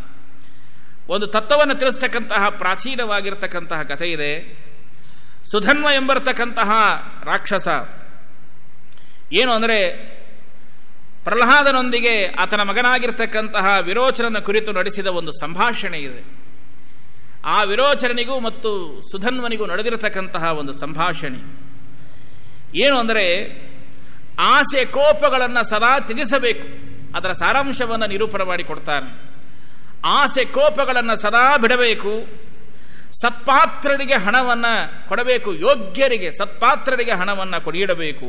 ಒಂದು ತತ್ವವನ್ನು ತಿಳಿಸ್ತಕ್ಕಂತಹ ಪ್ರಾಚೀನವಾಗಿರ್ತಕ್ಕಂತಹ ಕಥೆ ಇದೆ. ಸುಧನ್ವ ಎಂಬರ್ತಕ್ಕಂತಹ ರಾಕ್ಷಸ ಏನು ಅಂದರೆ ಪ್ರಹ್ಲಾದನೊಂದಿಗೆ ಆತನ ಮಗನಾಗಿರ್ತಕ್ಕಂತಹ ವಿರೋಚನನ ಕುರಿತು ನಡೆಸಿದ ಒಂದು ಸಂಭಾಷಣೆ ಇದೆ. ಆ ವಿರೋಚನಿಗೂ ಮತ್ತು ಸುಧನ್ವನಿಗೂ ನಡೆದಿರತಕ್ಕಂತಹ ಒಂದು ಸಂಭಾಷಣೆ ಏನು ಅಂದರೆ, ಆಸೆ ಕೋಪಗಳನ್ನು ಸದಾ ತ್ಯಜಿಸಬೇಕು. ಅದರ ಸಾರಾಂಶವನ್ನು ನಿರೂಪಣೆ ಮಾಡಿಕೊಡ್ತಾನೆ. ಆಸೆ ಕೋಪಗಳನ್ನು ಸದಾ ಬಿಡಬೇಕು, ಸತ್ಪಾತ್ರರಿಗೆ ಹಣವನ್ನು ಕೊಡಬೇಕು, ಯೋಗ್ಯರಿಗೆ ಸತ್ಪಾತ್ರರಿಗೆ ಹಣವನ್ನು ಕೊಡಿಯಿಡಬೇಕು.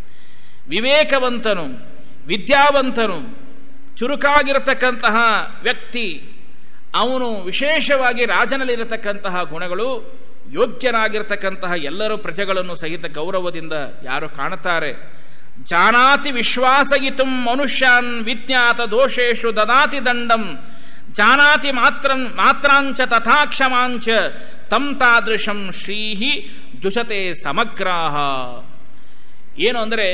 ವಿವೇಕವಂತನು, ವಿದ್ಯಾವಂತನು, ಚುರುಕಾಗಿರತಕ್ಕಂತಹ ವ್ಯಕ್ತಿ, ಅವನು ವಿಶೇಷವಾಗಿ ರಾಜನಲ್ಲಿರತಕ್ಕಂತಹ ಗುಣಗಳು, ಯೋಗ್ಯನಾಗಿರ್ತಕ್ಕಂತಹ ಎಲ್ಲರೂ ಪ್ರಜೆಗಳನ್ನು ಸಹಿತ ಗೌರವದಿಂದ ಯಾರು ಕಾಣುತ್ತಾರೆ. ಜಾನಾತಿ ವಿಶ್ವಾಸಯಿತುಂ ಮನುಷ್ಯಾನ್ ವಿಜ್ಞಾತ ದೋಷೇಶು ದದಾತಿ ದಂಡಂ ಜಾನಾತಿ ಮಾತ್ರಾಂಚ ತಥಾ ಕ್ಷಮಾಂಚ ತಂ ತಾದೃಶಂ ಶ್ರೀಹಿ ಜುಷತೆ ಸಮಗ್ರಾಹ. ಏನು ಅಂದರೆ,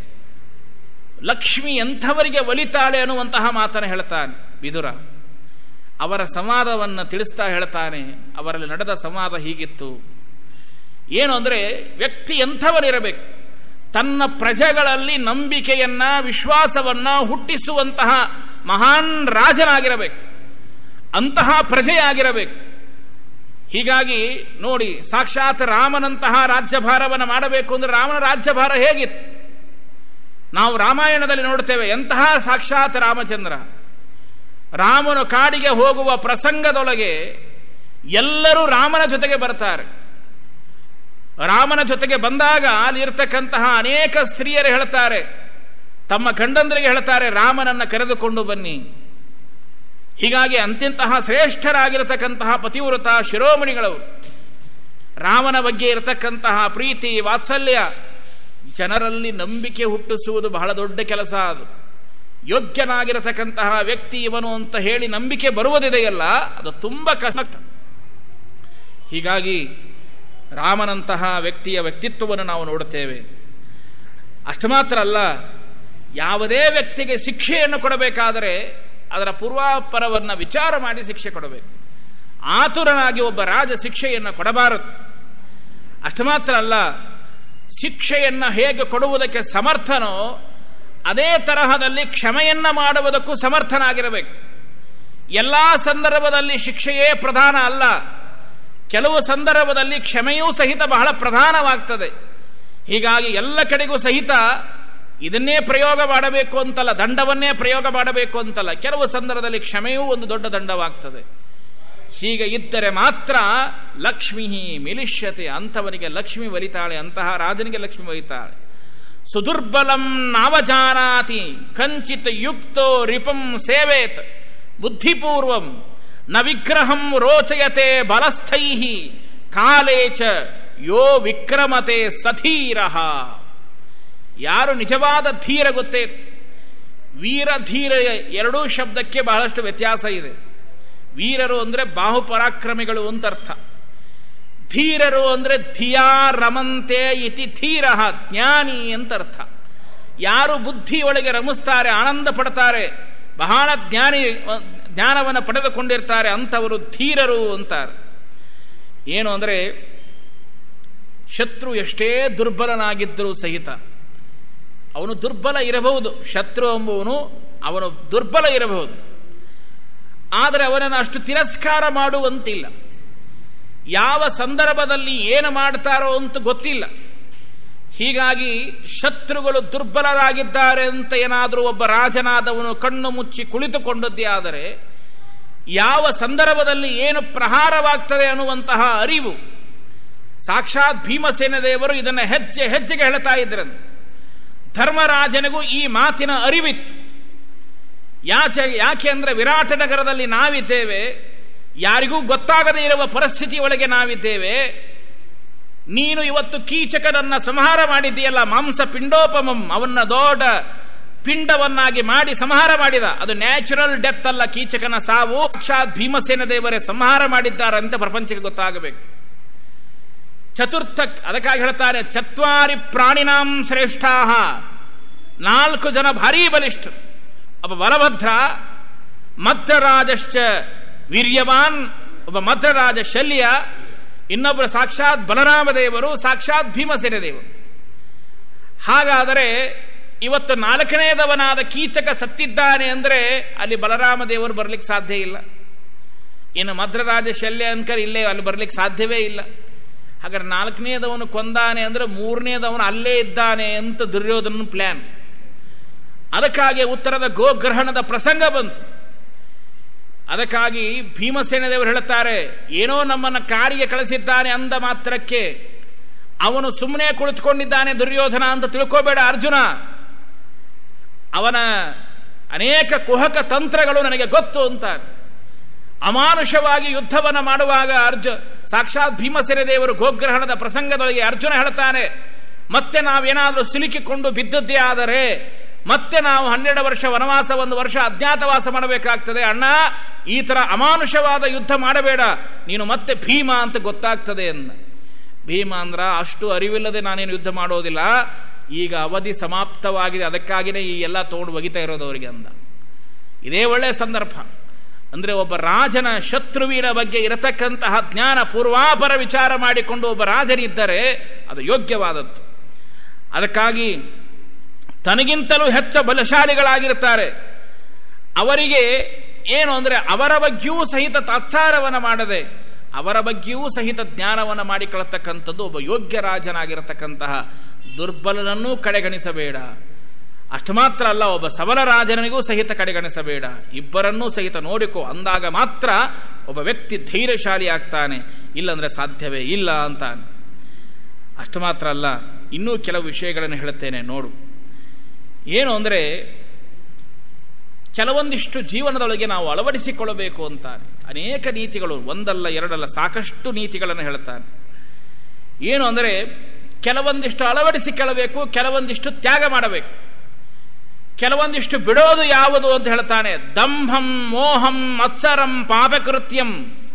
ಲಕ್ಷ್ಮಿ ಎಂಥವರಿಗೆ ಒಲಿತಾಳೆ ಅನ್ನುವಂತಹ ಮಾತನ್ನು ಹೇಳ್ತಾನೆ ವಿದುರ. ಅವರ ಸಂವಾದವನ್ನು ತಿಳಿಸ್ತಾ ಹೇಳ್ತಾನೆ, ಅವರಲ್ಲಿ ನಡೆದ ಸಂವಾದ ಹೀಗಿತ್ತು. ಏನು ಅಂದರೆ, ವ್ಯಕ್ತಿ ಎಂಥವನಿರಬೇಕು, ತನ್ನ ಪ್ರಜೆಗಳಲ್ಲಿ ನಂಬಿಕೆಯನ್ನ ವಿಶ್ವಾಸವನ್ನ ಹುಟ್ಟಿಸುವಂತಹ ಮಹಾನ್ ರಾಜನಾಗಿರಬೇಕು, ಅಂತಹ ಪ್ರಜೆಯಾಗಿರಬೇಕು. ಹೀಗಾಗಿ ನೋಡಿ, ಸಾಕ್ಷಾತ್ ರಾಮನಂತಹ ರಾಜ್ಯಭಾರವನ್ನು ಮಾಡಬೇಕು ಅಂದರೆ ರಾಮನ ರಾಜ್ಯಭಾರ ಹೇಗಿತ್ತು ನಾವು ರಾಮಾಯಣದಲ್ಲಿ ನೋಡ್ತೇವೆ. ಎಂತಹ ಸಾಕ್ಷಾತ್ ರಾಮಚಂದ್ರ. ರಾಮನು ಕಾಡಿಗೆ ಹೋಗುವ ಪ್ರಸಂಗದೊಳಗೆ ಎಲ್ಲರೂ ರಾಮನ ಜೊತೆಗೆ ಬರ್ತಾರೆ. ರಾಮನ ಜೊತೆಗೆ ಬಂದಾಗ ಅಲ್ಲಿರ್ತಕ್ಕಂತಹ ಅನೇಕ ಸ್ತ್ರೀಯರು ಹೇಳ್ತಾರೆ, ತಮ್ಮ ಗಂಡಂದರಿಗೆ ಹೇಳ್ತಾರೆ, ರಾಮನನ್ನು ಕರೆದುಕೊಂಡು ಬನ್ನಿ. ಹೀಗಾಗಿ ಅಂತಿಂತಹ ಶ್ರೇಷ್ಠರಾಗಿರತಕ್ಕಂತಹ ಪತಿವ್ರತ ಶಿರೋಮಣಿಗಳವರು. ರಾಮನ ಬಗ್ಗೆ ಇರತಕ್ಕಂತಹ ಪ್ರೀತಿ ವಾತ್ಸಲ್ಯ ಜನರಲ್ಲಿ ನಂಬಿಕೆ ಹುಟ್ಟಿಸುವುದು ಬಹಳ ದೊಡ್ಡ ಕೆಲಸ. ಅದು ಯೋಗ್ಯನಾಗಿರತಕ್ಕಂತಹ ವ್ಯಕ್ತಿ ಇವನು ಅಂತ ಹೇಳಿ ನಂಬಿಕೆ ಬರುವುದಿದೆಯಲ್ಲ, ಅದು ತುಂಬ ಕಷ್ಟ. ಹೀಗಾಗಿ ರಾಮನಂತಹ ವ್ಯಕ್ತಿಯ ವ್ಯಕ್ತಿತ್ವವನ್ನು ನಾವು ನೋಡುತ್ತೇವೆ. ಅಷ್ಟು ಮಾತ್ರ ಅಲ್ಲ, ಯಾವುದೇ ವ್ಯಕ್ತಿಗೆ ಶಿಕ್ಷೆಯನ್ನು ಕೊಡಬೇಕಾದರೆ ಅದರ ಪೂರ್ವಾಪರವನ್ನು ವಿಚಾರ ಮಾಡಿ ಶಿಕ್ಷೆ ಕೊಡಬೇಕು. ಆತುರನಾಗಿ ಒಬ್ಬ ರಾಜ ಶಿಕ್ಷೆಯನ್ನು ಕೊಡಬಾರದು. ಅಷ್ಟು ಮಾತ್ರ ಅಲ್ಲ, ಶಿಕ್ಷೆಯನ್ನು ಹೇಗೆ ಕೊಡುವುದಕ್ಕೆ ಸಮರ್ಥನೋ ಅದೇ ತರಹದಲ್ಲಿ ಕ್ಷಮೆಯನ್ನ ಮಾಡುವುದಕ್ಕೂ ಸಮರ್ಥನಾಗಿರಬೇಕು. ಎಲ್ಲ ಸಂದರ್ಭದಲ್ಲಿ ಶಿಕ್ಷೆಯೇ ಪ್ರಧಾನ ಅಲ್ಲ, ಕೆಲವು ಸಂದರ್ಭದಲ್ಲಿ ಕ್ಷಮೆಯೂ ಸಹಿತ ಬಹಳ ಪ್ರಧಾನವಾಗ್ತದೆ. ಹೀಗಾಗಿ ಎಲ್ಲ ಕಡೆಗೂ ಸಹಿತ ಇದನ್ನೇ ಪ್ರಯೋಗ ಮಾಡಬೇಕು ಅಂತಲ್ಲ, ದಂಡವನ್ನೇ ಪ್ರಯೋಗ ಮಾಡಬೇಕು ಅಂತಲ್ಲ. ಕೆಲವು ಸಂದರ್ಭದಲ್ಲಿ ಕ್ಷಮೆಯೂ ಒಂದು ದೊಡ್ಡ ದಂಡವಾಗ್ತದೆ. ಹೀಗೆ ಇದ್ದರೆ ಮಾತ್ರ ಲಕ್ಷ್ಮೀ ಮಿಲಿಷ್ಯತೆ, ಅಂಥವನಿಗೆ ಲಕ್ಷ್ಮಿ ಒಲಿತಾಳೆ, ಅಂತಹ ರಾಜನಿಗೆ ಲಕ್ಷ್ಮಿ ಒಲಿತಾಳೆ. ಸುದುರ್ಬಲಂ ನಾವಜಾನಾತಿ ಕಂಚಿತ್ ಯುಕ್ತೋ ರಿಪಂ ಸೇವೇತ್ ಬುದ್ಧಿಪೂರ್ವಂ ನ ವಿಗ್ರಹಂ ರೋಚಯತೆ ಬಲಸ್ಥೈಃ ಕಾಲೇ ಚ ಯೋ ವಿಕ್ರಮತೆ ಸಧೀರಃ. ಯಾರು ನಿಜವಾದ ಧೀರ ಗೊತ್ತೇ? ವೀರ ಧೀರ ಎರಡೂ ಶಬ್ದಕ್ಕೆ ಬಹಳಷ್ಟು ವ್ಯತ್ಯಾಸ ಇದೆ. ವೀರರು ಅಂದರೆ ಬಾಹುಪರಾಕ್ರಮಿಗಳು ಅಂತ ಅರ್ಥ. ಧೀರರು ಅಂದರೆ ಧಿಯಾ ರಮಂತೆ ಇತಿ ಧೀರಃ, ಜ್ಞಾನಿ ಅಂತ ಅರ್ಥ. ಯಾರು ಬುದ್ಧಿಯೊಳಗೆ ರಮಿಸ್ತಾರೆ, ಆನಂದ ಪಡ್ತಾರೆ, ಬಹಳ ಜ್ಞಾನವನ್ನು ಪಡೆದುಕೊಂಡಿರ್ತಾರೆ, ಅಂಥವರು ಧೀರರು ಅಂತಾರೆ. ಏನು ಅಂದರೆ ಶತ್ರು ಎಷ್ಟೇ ದುರ್ಬಲನಾಗಿದ್ದರೂ ಸಹಿತ ಅವನು ದುರ್ಬಲ ಇರಬಹುದು. ಶತ್ರು ಎಂಬುವನು ಅವನು ದುರ್ಬಲ ಇರಬಹುದು, ಆದರೆ ಅವನನ್ನು ಅಷ್ಟು ತಿರಸ್ಕಾರ ಮಾಡುವಂತಿಲ್ಲ. ಯಾವ ಸಂದರ್ಭದಲ್ಲಿ ಏನು ಮಾಡ್ತಾರೋ ಅಂತ ಗೊತ್ತಿಲ್ಲ. ಹೀಗಾಗಿ ಶತ್ರುಗಳು ದುರ್ಬಲರಾಗಿದ್ದಾರೆ ಅಂತ ಏನಾದರೂ ಒಬ್ಬ ರಾಜನಾದವನು ಕಣ್ಣು ಮುಚ್ಚಿ ಕುಳಿತುಕೊಂಡದ್ದೇ ಆದರೆ ಯಾವ ಸಂದರ್ಭದಲ್ಲಿ ಏನು ಪ್ರಹಾರವಾಗ್ತದೆ ಅನ್ನುವಂತಹ ಅರಿವು ಸಾಕ್ಷಾತ್ ಭೀಮಸೇನ ದೇವರು ಇದನ್ನು ಹೆಜ್ಜೆ ಹೆಜ್ಜೆಗೆ ಹೇಳ್ತಾ ಇದ್ರಂತೆ. ಧರ್ಮರಾಜನಿಗೂ ಈ ಮಾತಿನ ಅರಿವಿತ್ತು. ಯಾಕೆ ಅಂದರೆ ವಿರಾಟ ನಗರದಲ್ಲಿ ನಾವಿದ್ದೇವೆ, ಯಾರಿಗೂ ಗೊತ್ತಾಗದೇ ಇರುವ ಪರಿಸ್ಥಿತಿಯೊಳಗೆ ನಾವಿದ್ದೇವೆ. ನೀನು ಇವತ್ತು ಕೀಚಕನನ್ನ ಸಂಹಾರ ಮಾಡಿದ್ದೀಯಲ್ಲ, ಮಾಂಸ ಪಿಂಡೋಪಮಂ, ಅವನ್ನ ದೊಡ್ಡ ಪಿಂಡವನ್ನಾಗಿ ಮಾಡಿ ಸಂಹಾರ ಮಾಡಿದ. ಅದು ನ್ಯಾಚುರಲ್ ಡೆತ್ ಅಲ್ಲ, ಕೀಚಕನ ಸಾವು ಸಾಕ್ಷಾತ್ ಭೀಮಸೇನ ದೇವರೇ ಸಂಹಾರ ಮಾಡಿದ್ದಾರಂತೆ ಪ್ರಪಂಚಕ್ಕೆ ಗೊತ್ತಾಗಬೇಕು. ಅದಕ್ಕಾಗಿ ಹೇಳ್ತಾರೆ, ಚತ್ವಾರಿ ಪ್ರಾಣಿನಾಂ ಶ್ರೇಷ್ಠಾ, 4 ಜನ ಭಾರೀ ಬಲಿಷ್ಠರು. ಒಬ್ಬ ಬಲಭದ್ರ, ಮದ್ರರಾಜಶ್ಚ ವೀರ್ಯವಾನ್, ಒಬ್ಬ ಮದ್ರರಾಜ ಶಲ್ಯ, ಇನ್ನೊಬ್ಬರು ಸಾಕ್ಷಾತ್ ಬಲರಾಮದೇವರು, ಸಾಕ್ಷಾತ್ ಭೀಮಸೇನ ದೇವರು. ಹಾಗಾದರೆ ಇವತ್ತು 4ನೇದವನಾದ ಕೀಚಕ ಸತ್ತಿದ್ದಾನೆ ಅಂದರೆ ಅಲ್ಲಿ ಬಲರಾಮ ದೇವರು ಬರಲಿಕ್ಕೆ ಸಾಧ್ಯ ಇಲ್ಲ. ಇನ್ನು ಮದ್ರರಾಜ ಶಲ್ಯ ಅನ್ಕರ್ ಇಲ್ಲೇ ಅಲ್ಲಿ ಬರಲಿಕ್ಕೆ ಸಾಧ್ಯವೇ ಇಲ್ಲ. ಹಾಗಾದ್ರೆ 4ನೇದವನು ಕೊಂದಾನೆ ಅಂದರೆ 3ನೇದವನು ಅಲ್ಲೇ ಇದ್ದಾನೆ ಅಂತ ದುರ್ಯೋಧನ ಪ್ಲಾನ್. ಅದಕ್ಕಾಗಿ ಉತ್ತರದ ಗೋಗ್ರಹಣದ ಪ್ರಸಂಗ ಬಂತು. ಅದಕ್ಕಾಗಿ ಭೀಮಸೇನ ದೇವರು ಹೇಳುತ್ತಾರೆ, ಏನೋ ನಮ್ಮನ್ನು ಕಾಡಿಗೆ ಕಳಿಸಿದ್ದಾನೆ ಅಂದ ಮಾತ್ರಕ್ಕೆ ಅವನು ಸುಮ್ಮನೆ ಕುಳಿತುಕೊಂಡಿದ್ದಾನೆ ದುರ್ಯೋಧನ ಅಂತ ತಿಳ್ಕೋಬೇಡ ಅರ್ಜುನ. ಅವನ ಅನೇಕ ಕುಹಕ ತಂತ್ರಗಳು ನನಗೆ ಗೊತ್ತು ಅಂತ. ಅಮಾನುಷವಾಗಿ ಯುದ್ಧವನ್ನು ಮಾಡುವಾಗ ಸಾಕ್ಷಾತ್ ಭೀಮಸೇನ ದೇವರು ಗೋಗ್ರಹಣದ ಪ್ರಸಂಗದೊಳಗೆ ಅರ್ಜುನ ಹೇಳ್ತಾನೆ, ಮತ್ತೆ ನಾವೇನಾದರೂ ಸಿಲುಕಿಕೊಂಡು ಬಿದ್ದದ್ದೇ ಆದರೆ ಮತ್ತೆ ನಾವು 12 ವರ್ಷ ವನವಾಸ, 1 ವರ್ಷ ಅಜ್ಞಾತವಾಸ ಮಾಡಬೇಕಾಗ್ತದೆ. ಅಣ್ಣ, ಈ ತರ ಅಮಾನುಷವಾದ ಯುದ್ಧ ಮಾಡಬೇಡ, ನೀನು ಮತ್ತೆ ಭೀಮ ಅಂತ ಗೊತ್ತಾಗ್ತದೆ ಅಂದ. ಭೀಮ ಅಂದ್ರ ಅಷ್ಟು ಅರಿವಿಲ್ಲದೆ ನಾನೇನು ಯುದ್ಧ ಮಾಡೋದಿಲ್ಲ, ಈಗ ಅವಧಿ ಸಮಾಪ್ತವಾಗಿದೆ, ಅದಕ್ಕಾಗಿಯೇ ಈ ಎಲ್ಲ ತಗೊಂಡು ಒಗಿತಾ ಇರೋದು ಅವರಿಗೆ ಅಂದ. ಇದೇ ಒಳ್ಳೆಯ ಸಂದರ್ಭ. ಅಂದರೆ ಒಬ್ಬ ರಾಜನ ಶತ್ರುವಿನ ಬಗ್ಗೆ ಇರತಕ್ಕಂತಹ ಜ್ಞಾನ, ಪೂರ್ವಾಪರ ವಿಚಾರ ಮಾಡಿಕೊಂಡು ಒಬ್ಬ ರಾಜನಿದ್ದರೆ ಅದು ಯೋಗ್ಯವಾದದ್ದು. ಅದಕ್ಕಾಗಿ ತನಗಿಂತಲೂ ಹೆಚ್ಚು ಬಲಶಾಲಿಗಳಾಗಿರ್ತಾರೆ. ಅವರಿಗೆ ಏನು ಅಂದರೆ ಅವರ ಬಗ್ಗೆಯೂ ಸಹಿತ ತಾತ್ಸಾರವನ್ನು ಮಾಡದೆ ಅವರ ಬಗ್ಗೆಯೂ ಸಹಿತ ಜ್ಞಾನವನ್ನು ಮಾಡಿಕೊಳ್ಳತಕ್ಕಂಥದ್ದು ಒಬ್ಬ ಯೋಗ್ಯ ರಾಜನಾಗಿರತಕ್ಕಂತಹ ದುರ್ಬಲನನ್ನೂ ಕಡೆಗಣಿಸಬೇಡ. ಅಷ್ಟು ಮಾತ್ರ ಅಲ್ಲ, ಒಬ್ಬ ಸಬಲ ರಾಜನಿಗೂ ಸಹಿತ ಕಡೆಗಣಿಸಬೇಡ. ಇಬ್ಬರನ್ನೂ ಸಹಿತ ನೋಡಿಕೋ, ಅಂದಾಗ ಮಾತ್ರ ಒಬ್ಬ ವ್ಯಕ್ತಿ ಧೈರ್ಯಶಾಲಿ ಆಗ್ತಾನೆ, ಇಲ್ಲಂದ್ರೆ ಸಾಧ್ಯವೇ ಇಲ್ಲ ಅಂತಾನೆ. ಅಷ್ಟು ಮಾತ್ರ ಅಲ್ಲ, ಇನ್ನೂ ಕೆಲವು ವಿಷಯಗಳನ್ನು ಹೇಳುತ್ತೇನೆ ನೋಡು. ಏನು ಅಂದರೆ ಕೆಲವೊಂದಿಷ್ಟು ಜೀವನದೊಳಗೆ ನಾವು ಅಳವಡಿಸಿಕೊಳ್ಳಬೇಕು ಅಂತಾನೆ. ಅನೇಕ ನೀತಿಗಳು, ಒಂದಲ್ಲ ಎರಡಲ್ಲ, ಸಾಕಷ್ಟು ನೀತಿಗಳನ್ನು ಹೇಳ್ತಾನೆ. ಏನು ಅಂದರೆ ಕೆಲವೊಂದಿಷ್ಟು ಅಳವಡಿಸಿಕೊಳ್ಳಬೇಕು, ಕೆಲವೊಂದಿಷ್ಟು ತ್ಯಾಗ ಮಾಡಬೇಕು, ಕೆಲವೊಂದಿಷ್ಟು ಬಿಡೋದು ಯಾವುದು ಅಂತ ಹೇಳ್ತಾನೆ. ದಂಭಂ ಮೋಹಂ ಮತ್ಸರಂ ಪಾಪಕೃತ್ಯಂ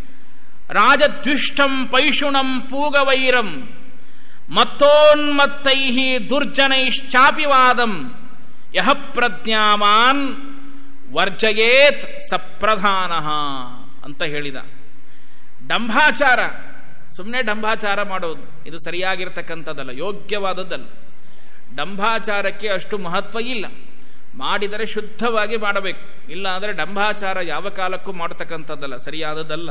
ರಾಜದ್ವಿಷ್ಟಂ ಪೈಶುಣಂ ಪೂಗವೈರಂ ಮತ್ತೋನ್ಮತ್ತೈಃ ದುರ್ಜನೈಶ್ಚಾಪಿವಾದಂ ಯಹ ಪ್ರಜ್ಞಾವಾನ್ ವರ್ಜಯೇತ್ ಸಪ್ರಧಾನಃ ಅಂತ ಹೇಳಿದ. ಡಂಭಾಚಾರ, ಸುಮ್ಮನೆ ಡಂಭಾಚಾರ ಮಾಡೋದು ಇದು ಸರಿಯಾಗಿರ್ತಕ್ಕಂಥದ್ದಲ್ಲ, ಯೋಗ್ಯವಾದದ್ದಲ್ಲ. ಡಂಭಾಚಾರಕ್ಕೆ ಅಷ್ಟು ಮಹತ್ವ ಇಲ್ಲ. ಮಾಡಿದರೆ ಶುದ್ಧವಾಗಿ ಮಾಡಬೇಕು, ಇಲ್ಲ ಅಂದರೆ ಡಂಭಾಚಾರ ಯಾವ ಕಾಲಕ್ಕೂ ಮಾಡತಕ್ಕಂಥದ್ದಲ್ಲ, ಸರಿಯಾದದ್ದಲ್ಲ.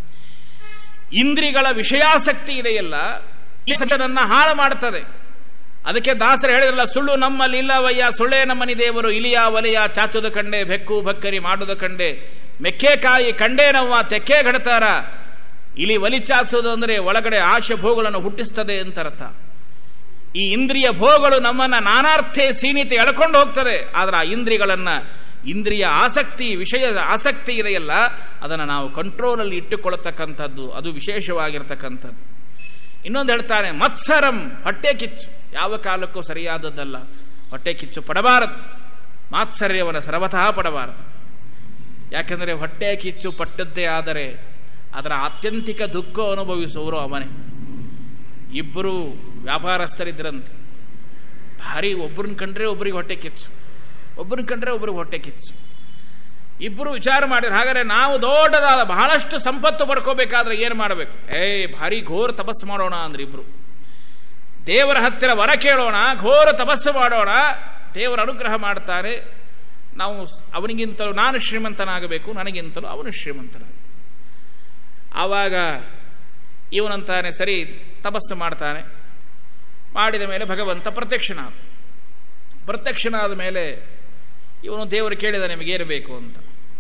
ಇಂದ್ರಿಗಳ ವಿಷಯಾಸಕ್ತಿ ಇದೆಯಲ್ಲ, ಈ ಸಟನನ್ನ ಹಾಳು ಮಾಡುತ್ತದೆ. ಅದಕ್ಕೆ ದಾಸರು ಹೇಳಿದ್ರಲ್ಲ, ಸುಳ್ಳು ನಮ್ಮಲ್ಲಿ ಇಲ್ಲವಯ್ಯ, ಸುಳ್ಳೇ ನಮ್ಮನಿ ದೇವರು, ಇಲಿಯ ಒಲೆಯ ಚಾಚುದ ಕಂಡೆ, ಬೆಕ್ಕು ಭಕ್ಕರಿ ಮಾಡುದ ಕಂಡೆ, ಮೆಕ್ಕೆಕಾಯಿ ಕಂಡೇನವ್ವ ತೆಕ್ಕೆ ಗಡತಾರ. ಇಲಿ ಒಲಿ ಚಾಚುವುದು ಅಂದರೆ ಒಳಗಡೆ ಆಶೆ ಭೋಗಗಳನ್ನು ಹುಟ್ಟಿಸ್ತದೆ ಅಂತ ಅರ್ಥ. ಈ ಇಂದ್ರಿಯ ಭೋಗಗಳು ನಮ್ಮನ್ನ ನಾನಾರ್ಥೆ ಸೀನಿತೆ ಎಳ್ಕೊಂಡು ಹೋಗ್ತದೆ. ಆದರೆ ಆ ಇಂದ್ರಿಯ ಆಸಕ್ತಿ, ವಿಷಯದ ಆಸಕ್ತಿ ಇದೆಯಲ್ಲ, ಅದನ್ನು ನಾವು ಕಂಟ್ರೋಲಲ್ಲಿ ಇಟ್ಟುಕೊಳ್ಳತಕ್ಕಂಥದ್ದು, ಅದು ವಿಶೇಷವಾಗಿರ್ತಕ್ಕಂಥದ್ದು. ಇನ್ನೊಂದು ಹೇಳ್ತಾನೆ, ಮತ್ಸರಂ, ಹೊಟ್ಟೆ ಕಿಚ್ಚು ಯಾವ ಕಾಲಕ್ಕೂ ಸರಿಯಾದದ್ದಲ್ಲ. ಹೊಟ್ಟೆ ಕಿಚ್ಚು ಪಡಬಾರದು, ಮಾತ್ಸರ್ಯವನ್ನು ಸರ್ವತಃ ಪಡಬಾರದು. ಯಾಕೆಂದರೆ ಹೊಟ್ಟೆ ಕಿಚ್ಚು ಪಟ್ಟದ್ದೇ ಆದರೆ ಅದರ ಆತ್ಯಂತಿಕ ದುಃಖ ಅನುಭವಿಸುವವರು ಅವನೇ. ಇಬ್ಬರು ವ್ಯಾಪಾರಸ್ಥರಿದ್ದರಂತೆ, ಭಾರಿ ಒಬ್ಬರನ್ನ ಕಂಡ್ರೆ ಒಬ್ಬರಿಗೆ ಹೊಟ್ಟೆ ಕಿಚ್ಚು, ಒಬ್ಬರನ್ನ ಕಂಡ್ರೆ ಒಬ್ಬರಿಗೆ ಹೊಟ್ಟೆ ಕಿಚ್ಚು. ಇಬ್ಬರು ವಿಚಾರ ಮಾಡಿದ್ರು, ಹಾಗಾದ್ರೆ ನಾವು ದೊಡ್ಡದಾದ ಬಹಳಷ್ಟು ಸಂಪತ್ತು ಪಡ್ಕೋಬೇಕಾದ್ರೆ ಏನು ಮಾಡಬೇಕು? ಭಾರಿ ಘೋರ ತಪಸ್ಸು ಮಾಡೋಣ ಅಂದ್ರೆ ಇಬ್ರು. ದೇವರ ಹತ್ತಿರ ವರ ಕೇಳೋಣ, ಘೋರ ತಪಸ್ಸು ಮಾಡೋಣ, ದೇವರ ಅನುಗ್ರಹ ಮಾಡ್ತಾರೆ. ನಾವು ಅವನಿಗಿಂತಲೂ ನಾನು ಶ್ರೀಮಂತನಾಗಬೇಕು, ನನಗಿಂತಲೂ ಅವನು ಶ್ರೀಮಂತನಾಗಬೇಕು. ಆವಾಗ ಇವನಂತಾನೆ, ಸರಿ ತಪಸ್ಸು ಮಾಡ್ತಾನೆ. ಮಾಡಿದ ಮೇಲೆ ಭಗವಂತ ಪ್ರತ್ಯಕ್ಷನಾದ ಮೇಲೆ ಇವನು ದೇವರು ಕೇಳಿದ, ನಿಮಗೇನು ಬೇಕು ಅಂತ.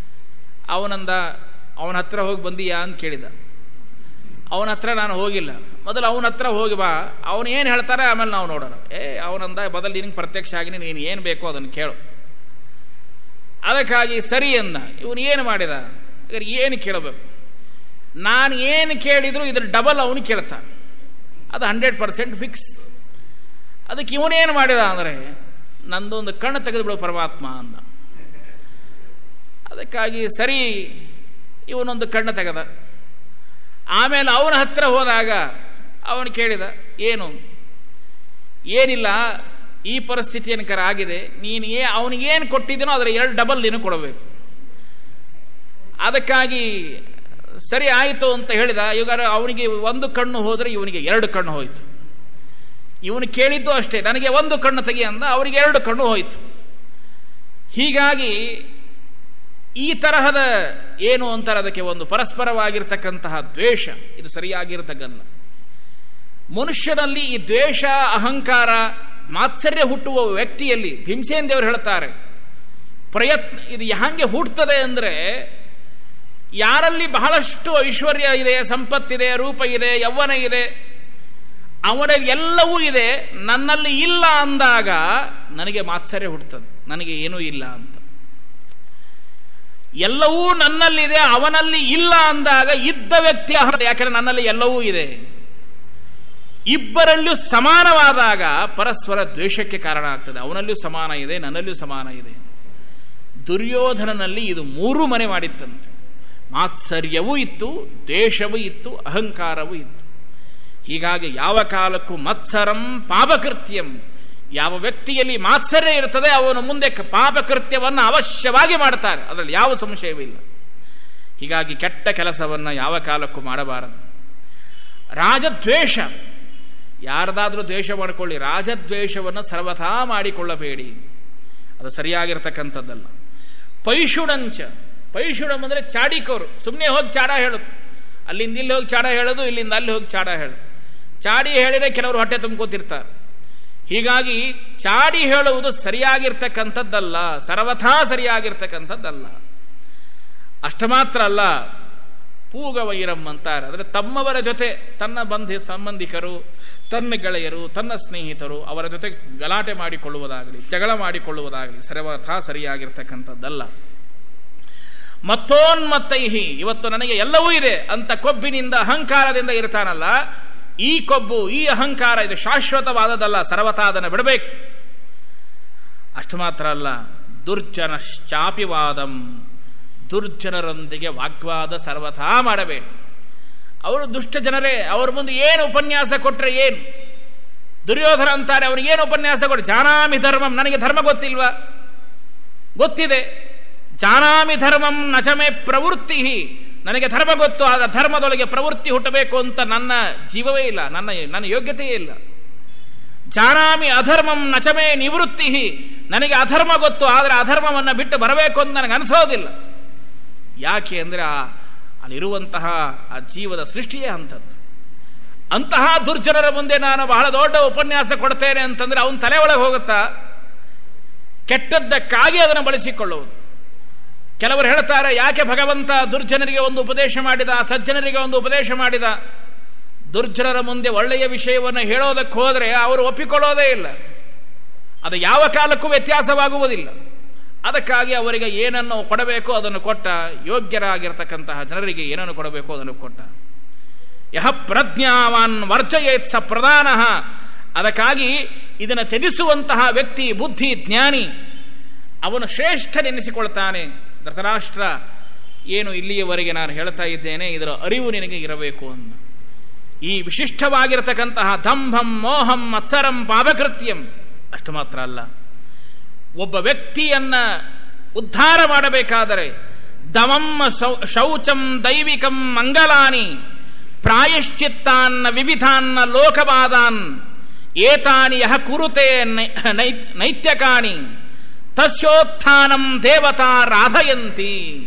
ಅವನ ಹತ್ರ ಹೋಗಿ ಬಂದೀಯಾ ಅಂತ ಕೇಳಿದ. ಅವನ ಹತ್ರ ನಾನು ಹೋಗಿಲ್ಲ, ಮೊದಲು ಅವನ ಹತ್ರ ಹೋಗಿ ಬಾ, ಅವನು ಏನು ಹೇಳ್ತಾರೆ ಆಮೇಲೆ ನಾವು ನೋಡೋಣ. ಅವನಂದ, ಮೊದಲು ನಿನಗೆ ಪ್ರತ್ಯಕ್ಷ ಆಗಿನಿ, ನೀನು ಏನು ಬೇಕೋ ಅದನ್ನು ಕೇಳು. ಅದಕ್ಕಾಗಿ ಸರಿ ಅಂದ. ಇವನು ಏನು ಮಾಡಿದ? ಏನು ಕೇಳಬೇಕು? ನಾನು ಏನು ಕೇಳಿದ್ರು ಇದ್ರ ಡಬಲ್ ಅವನು ಕೇಳ್ತಾನೆ, ಅದು 100% ಫಿಕ್ಸ್. ಅದಕ್ಕೆ ಇವನೇನು ಮಾಡಿದ ಅಂದರೆ, ನಂದೊಂದು ಕಣ್ಣು ತೆಗೆದುಬಿಡು ಪರಮಾತ್ಮ ಅಂದ. ಅದಕ್ಕಾಗಿ ಸರಿ ಇವನೊಂದು ಕಣ್ಣು ತೆಗೆದ. ಆಮೇಲೆ ಅವನ ಹತ್ರ ಹೋದಾಗ ಅವನು ಕೇಳಿದ, ಏನಿಲ್ಲ, ಈ ಪರಿಸ್ಥಿತಿ ಏನಕರ ಆಗಿದೆ, ನೀನು ಅವನಿಗೇನು ಕೊಟ್ಟಿದ್ದೀನೋ ಅದರ 2 ಡಬಲ್ ನೀನು ಕೊಡಬೇಕು. ಅದಕ್ಕಾಗಿ ಸರಿ ಆಯಿತು ಅಂತ ಹೇಳಿದ. ಇವಾಗ ಅವನಿಗೆ 1 ಕಣ್ಣು ಹೋದರೆ ಇವನಿಗೆ 2 ಕಣ್ಣು ಹೋಯಿತು. ಇವನು ಕೇಳಿದ್ದು ಅಷ್ಟೇ, ನನಗೆ 1 ಕಣ್ಣು ತೆಗಿ ಅಂದ, ಅವರಿಗೆ 2 ಕಣ್ಣು ಹೋಯಿತು. ಹೀಗಾಗಿ ಈ ತರಹದ ಏನು ಅಂತಾರೆ ಅದಕ್ಕೆ, ಒಂದು ಪರಸ್ಪರವಾಗಿರ್ತಕ್ಕಂತಹ ದ್ವೇಷ, ಇದು ಸರಿಯಾಗಿರ್ತಕ್ಕಲ್ಲ. ಮನುಷ್ಯನಲ್ಲಿ ಈ ದ್ವೇಷ, ಅಹಂಕಾರ, ಮಾತ್ಸರ್ಯ ಹುಟ್ಟುವ ವ್ಯಕ್ತಿಯಲ್ಲಿ ಭೀಮಸೇನ ದೇವರು ಹೇಳ್ತಾರೆ, ಪ್ರಯತ್ನ ಇದು ಹಂಗೆ ಹುಟ್ಟುತ್ತದೆ ಅಂದರೆ, ಯಾರಲ್ಲಿ ಬಹಳಷ್ಟು ಐಶ್ವರ್ಯ ಇದೆ, ಸಂಪತ್ತಿದೆ, ರೂಪ ಇದೆ, ಯೌವನ ಇದೆ, ಅವನಲ್ಲಿ ಎಲ್ಲವೂ ಇದೆ, ನನ್ನಲ್ಲಿ ಇಲ್ಲ ಅಂದಾಗ ನನಗೆ ಮಾತ್ಸರ್ಯ ಹುಟ್ಟುತ್ತದೆ, ನನಗೆ ಏನೂ ಇಲ್ಲ ಅಂತ. ಎಲ್ಲವೂ ನನ್ನಲ್ಲಿದೆ, ಅವನಲ್ಲಿ ಇಲ್ಲ ಅಂದಾಗ ಇದ್ದ ವ್ಯಕ್ತಿ, ಯಾಕೆಂದ್ರೆ ನನ್ನಲ್ಲಿ ಎಲ್ಲವೂ ಇದೆ. ಇಬ್ಬರಲ್ಲೂ ಸಮಾನವಾದಾಗ ಪರಸ್ಪರ ದ್ವೇಷಕ್ಕೆ ಕಾರಣ ಆಗ್ತದೆ. ಅವನಲ್ಲಿಯೂ ಸಮಾನ ಇದೆ, ನನ್ನಲ್ಲಿಯೂ ಸಮಾನ ಇದೆ. ದುರ್ಯೋಧನನಲ್ಲಿ ಇದು 3 ಮನೆ ಮಾಡಿತ್ತಂತೆ. ಮಾತ್ಸರ್ಯವೂ ಇತ್ತು, ದ್ವೇಷವೂ ಇತ್ತು, ಅಹಂಕಾರವೂ ಇತ್ತು. ಹೀಗಾಗಿ ಯಾವ ಕಾಲಕ್ಕೂ ಮತ್ಸರಂ ಪಾಪಕೃತ್ಯಂ, ಯಾವ ವ್ಯಕ್ತಿಯಲ್ಲಿ ಮಾತ್ಸರ್ಯ ಇರ್ತದೆ ಅವನು ಮುಂದೆ ಪಾಪಕೃತ್ಯವನ್ನು ಅವಶ್ಯವಾಗಿ ಮಾಡ್ತಾರೆ, ಅದರಲ್ಲಿ ಯಾವ ಸಂಶಯವಿಲ್ಲ. ಹೀಗಾಗಿ ಕೆಟ್ಟ ಕೆಲಸವನ್ನು ಯಾವ ಕಾಲಕ್ಕೂ ಮಾಡಬಾರದು. ರಾಜದ್ವೇಷ, ಯಾರದಾದ್ರೂ ದ್ವೇಷ ಮಾಡಿಕೊಳ್ಳಿ, ರಾಜದ್ವೇಷವನ್ನು ಸರ್ವಥಾ ಮಾಡಿಕೊಳ್ಳಬೇಡಿ, ಅದು ಸರಿಯಾಗಿರ್ತಕ್ಕಂಥದ್ದಲ್ಲ. ಪೈಶುಡಂಚ, ಪೈಶುಡಂ ಅಂದರೆ ಚಾಡಿಕೋರು, ಸುಮ್ಮನೆ ಹೋಗಿ ಚಾಡ ಹೇಳೋದು, ಅಲ್ಲಿಂದ ಇಲ್ಲಿ ಹೋಗಿ ಚಾಡ ಹೇಳೋದು, ಇಲ್ಲಿಂದ ಅಲ್ಲಿ ಹೋಗಿ ಚಾಡ ಹೇಳೋದು. ಚಾಡಿ ಹೇಳಿದರೆ ಕೆಲವರು ಹೊಟ್ಟೆ ತುಂಬ್ಕೋತಿರ್ತಾರೆ. ಹೀಗಾಗಿ ಚಾಡಿ ಹೇಳುವುದು ಸರಿಯಾಗಿರ್ತಕ್ಕಂಥದ್ದಲ್ಲ, ಸರ್ವಥಾ ಸರಿಯಾಗಿರ್ತಕ್ಕಂಥದ್ದಲ್ಲ. ಅಷ್ಟ ಮಾತ್ರ ಅಲ್ಲ, ಪೂಗವೈರಂ ಅಂತಾರೆ. ಅಂದರೆ ತಮ್ಮವರ ಜೊತೆ ತನ್ನ ಸಂಬಂಧಿಕರು, ತನ್ನ ಗೆಳೆಯರು, ತನ್ನ ಸ್ನೇಹಿತರು ಅವರ ಜೊತೆ ಗಲಾಟೆ ಮಾಡಿಕೊಳ್ಳುವುದಾಗಲಿ, ಜಗಳ ಮಾಡಿಕೊಳ್ಳುವುದಾಗಲಿ ಸರ್ವಥಾ ಸರಿಯಾಗಿರ್ತಕ್ಕಂಥದ್ದಲ್ಲ. ಮತ್ತೋನ್ಮತ್ತೈಹಿ, ಇವತ್ತು ನನಗೆ ಎಲ್ಲವೂ ಇದೆ ಅಂತ ಕೊಬ್ಬಿನಿಂದ ಅಹಂಕಾರದಿಂದ ಇರ್ತಾನಲ್ಲ, ಈ ಕೊಬ್ಬು, ಈ ಅಹಂಕಾರ ಇದು ಶಾಶ್ವತವಾದದಲ್ಲ, ಸರ್ವಥಾ ಅದನ್ನು ಬಿಡಬೇಕು. ಅಷ್ಟು ಮಾತ್ರ ಅಲ್ಲ, ದುರ್ಜನಶ್ಚಾಪಿವಾದಂ, ದುರ್ಜನರೊಂದಿಗೆ ವಾಗ್ವಾದ ಸರ್ವಥಾ ಮಾಡಬೇಕು. ಅವರು ದುಷ್ಟ ಜನರೇ, ಅವ್ರ ಮುಂದೆ ಏನು ಉಪನ್ಯಾಸ ಕೊಟ್ಟರೆ ಏನು? ದುರ್ಯೋಧನ ಅಂತಾರೆ, ಅವನಿಗೇನು ಉಪನ್ಯಾಸ ಕೊಟ್ಟರೆ, ಜಾನಾಮಿ ಧರ್ಮಂ, ನನಗೆ ಧರ್ಮ ಗೊತ್ತಿಲ್ವಾ? ಗೊತ್ತಿದೆ. ಜಾನಾಮಿ ಧರ್ಮಂ ನಚಮೆ ಪ್ರವೃತ್ತಿ, ನನಗೆ ಧರ್ಮ ಗೊತ್ತು, ಆದ ಧರ್ಮದೊಳಗೆ ಪ್ರವೃತ್ತಿ ಹುಟ್ಟಬೇಕು ಅಂತ ನನ್ನ ಜೀವವೇ ಇಲ್ಲ, ನನ್ನ ಯೋಗ್ಯತೆಯೇ ಇಲ್ಲ. ಜಾನಾಮಿ ಅಧರ್ಮಂ ನಚಮೇ ನಿವೃತ್ತಿ, ನನಗೆ ಅಧರ್ಮ ಗೊತ್ತು, ಆದರೆ ಅಧರ್ಮವನ್ನು ಬಿಟ್ಟು ಬರಬೇಕು ಅಂತ ನನಗೆ ಅನಿಸೋದಿಲ್ಲ. ಯಾಕೆ ಅಂದರೆ ಅಲ್ಲಿರುವಂತಹ ಆ ಜೀವದ ಸೃಷ್ಟಿಯೇ ಅಂಥದ್ದು. ಅಂತಹ ದುರ್ಜನರ ಮುಂದೆ ನಾನು ಬಹಳ ದೊಡ್ಡ ಉಪನ್ಯಾಸ ಕೊಡ್ತೇನೆ ಅಂತಂದ್ರೆ ಅವನ ತಲೆ ಒಳಗೆ ಹೋಗುತ್ತಾ? ಕೆಟ್ಟದ್ದಕ್ಕಾಗಿ ಅದನ್ನು ಬಳಸಿಕೊಳ್ಳುವುದು. ಕೆಲವರು ಹೇಳ್ತಾರೆ, ಯಾಕೆ ಭಗವಂತ ದುರ್ಜನರಿಗೆ ಒಂದು ಉಪದೇಶ ಮಾಡಿದ, ಸಜ್ಜನರಿಗೆ ಒಂದು ಉಪದೇಶ ಮಾಡಿದ? ದುರ್ಜನರ ಮುಂದೆ ಒಳ್ಳೆಯ ವಿಷಯವನ್ನು ಹೇಳೋದಕ್ಕೆ ಹೋದರೆ ಅವರು ಒಪ್ಪಿಕೊಳ್ಳೋದೇ ಇಲ್ಲ, ಅದು ಯಾವ ಕಾಲಕ್ಕೂ ವ್ಯತ್ಯಾಸವಾಗುವುದಿಲ್ಲ. ಅದಕ್ಕಾಗಿ ಅವರಿಗೆ ಏನನ್ನು ಕೊಡಬೇಕು ಅದನ್ನು ಕೊಟ್ಟ, ಯೋಗ್ಯರಾಗಿರ್ತಕ್ಕಂತಹ ಜನರಿಗೆ ಏನನ್ನು ಕೊಡಬೇಕು ಅದನ್ನು ಕೊಟ್ಟ. ಯಹ ಪ್ರಜ್ಞಾವಾನ್ ವರ್ಜಯೇತ್ ಸ ಪ್ರಧಾನಃ. ಅದಕ್ಕಾಗಿ ಇದನ್ನು ತ್ಯಜಿಸುವಂತಹ ವ್ಯಕ್ತಿ ಬುದ್ಧಿ ಜ್ಞಾನಿ, ಅವನು ಶ್ರೇಷ್ಠನೆನಿಸಿಕೊಳ್ತಾನೆ. ಧೃತರಾಷ್ಟ್ರ, ಏನು ಇಲ್ಲಿಯವರೆಗೆ ನಾನು ಹೇಳ್ತಾ ಇದ್ದೇನೆ ಇದರ ಅರಿವು ನಿನಗೆ ಇರಬೇಕು ಅಂತ. ಈ ವಿಶಿಷ್ಟವಾಗಿರತಕ್ಕಂತಹ ದಂಭಂ ಮೋಹಂ ಮತ್ಸರಂ ಪಾಪಕೃತ್ಯಂ ಅಷ್ಟು ಮಾತ್ರ ಅಲ್ಲ, ಒಬ್ಬ ವ್ಯಕ್ತಿಯನ್ನ ಉದ್ಧಾರ ಮಾಡಬೇಕಾದರೆ ದಮಂ ಶೌಚಂ ದೈವಿಕಂ ಮಂಗಲಾನಿ ಪ್ರಾಯಶ್ಚಿತ್ತಾನ್ನ ವಿವಿಧಾನ್ನ ಲೋಕವಾದಾನ್ ಏತಾನಿ ಯಹ ಕುರುತೆ ನೈತ್ಯಕಾನಿ ತಸ್ಯೋತ್ಥಾನಂ ದೇವತಾ ರಾಧಯಂತಿ.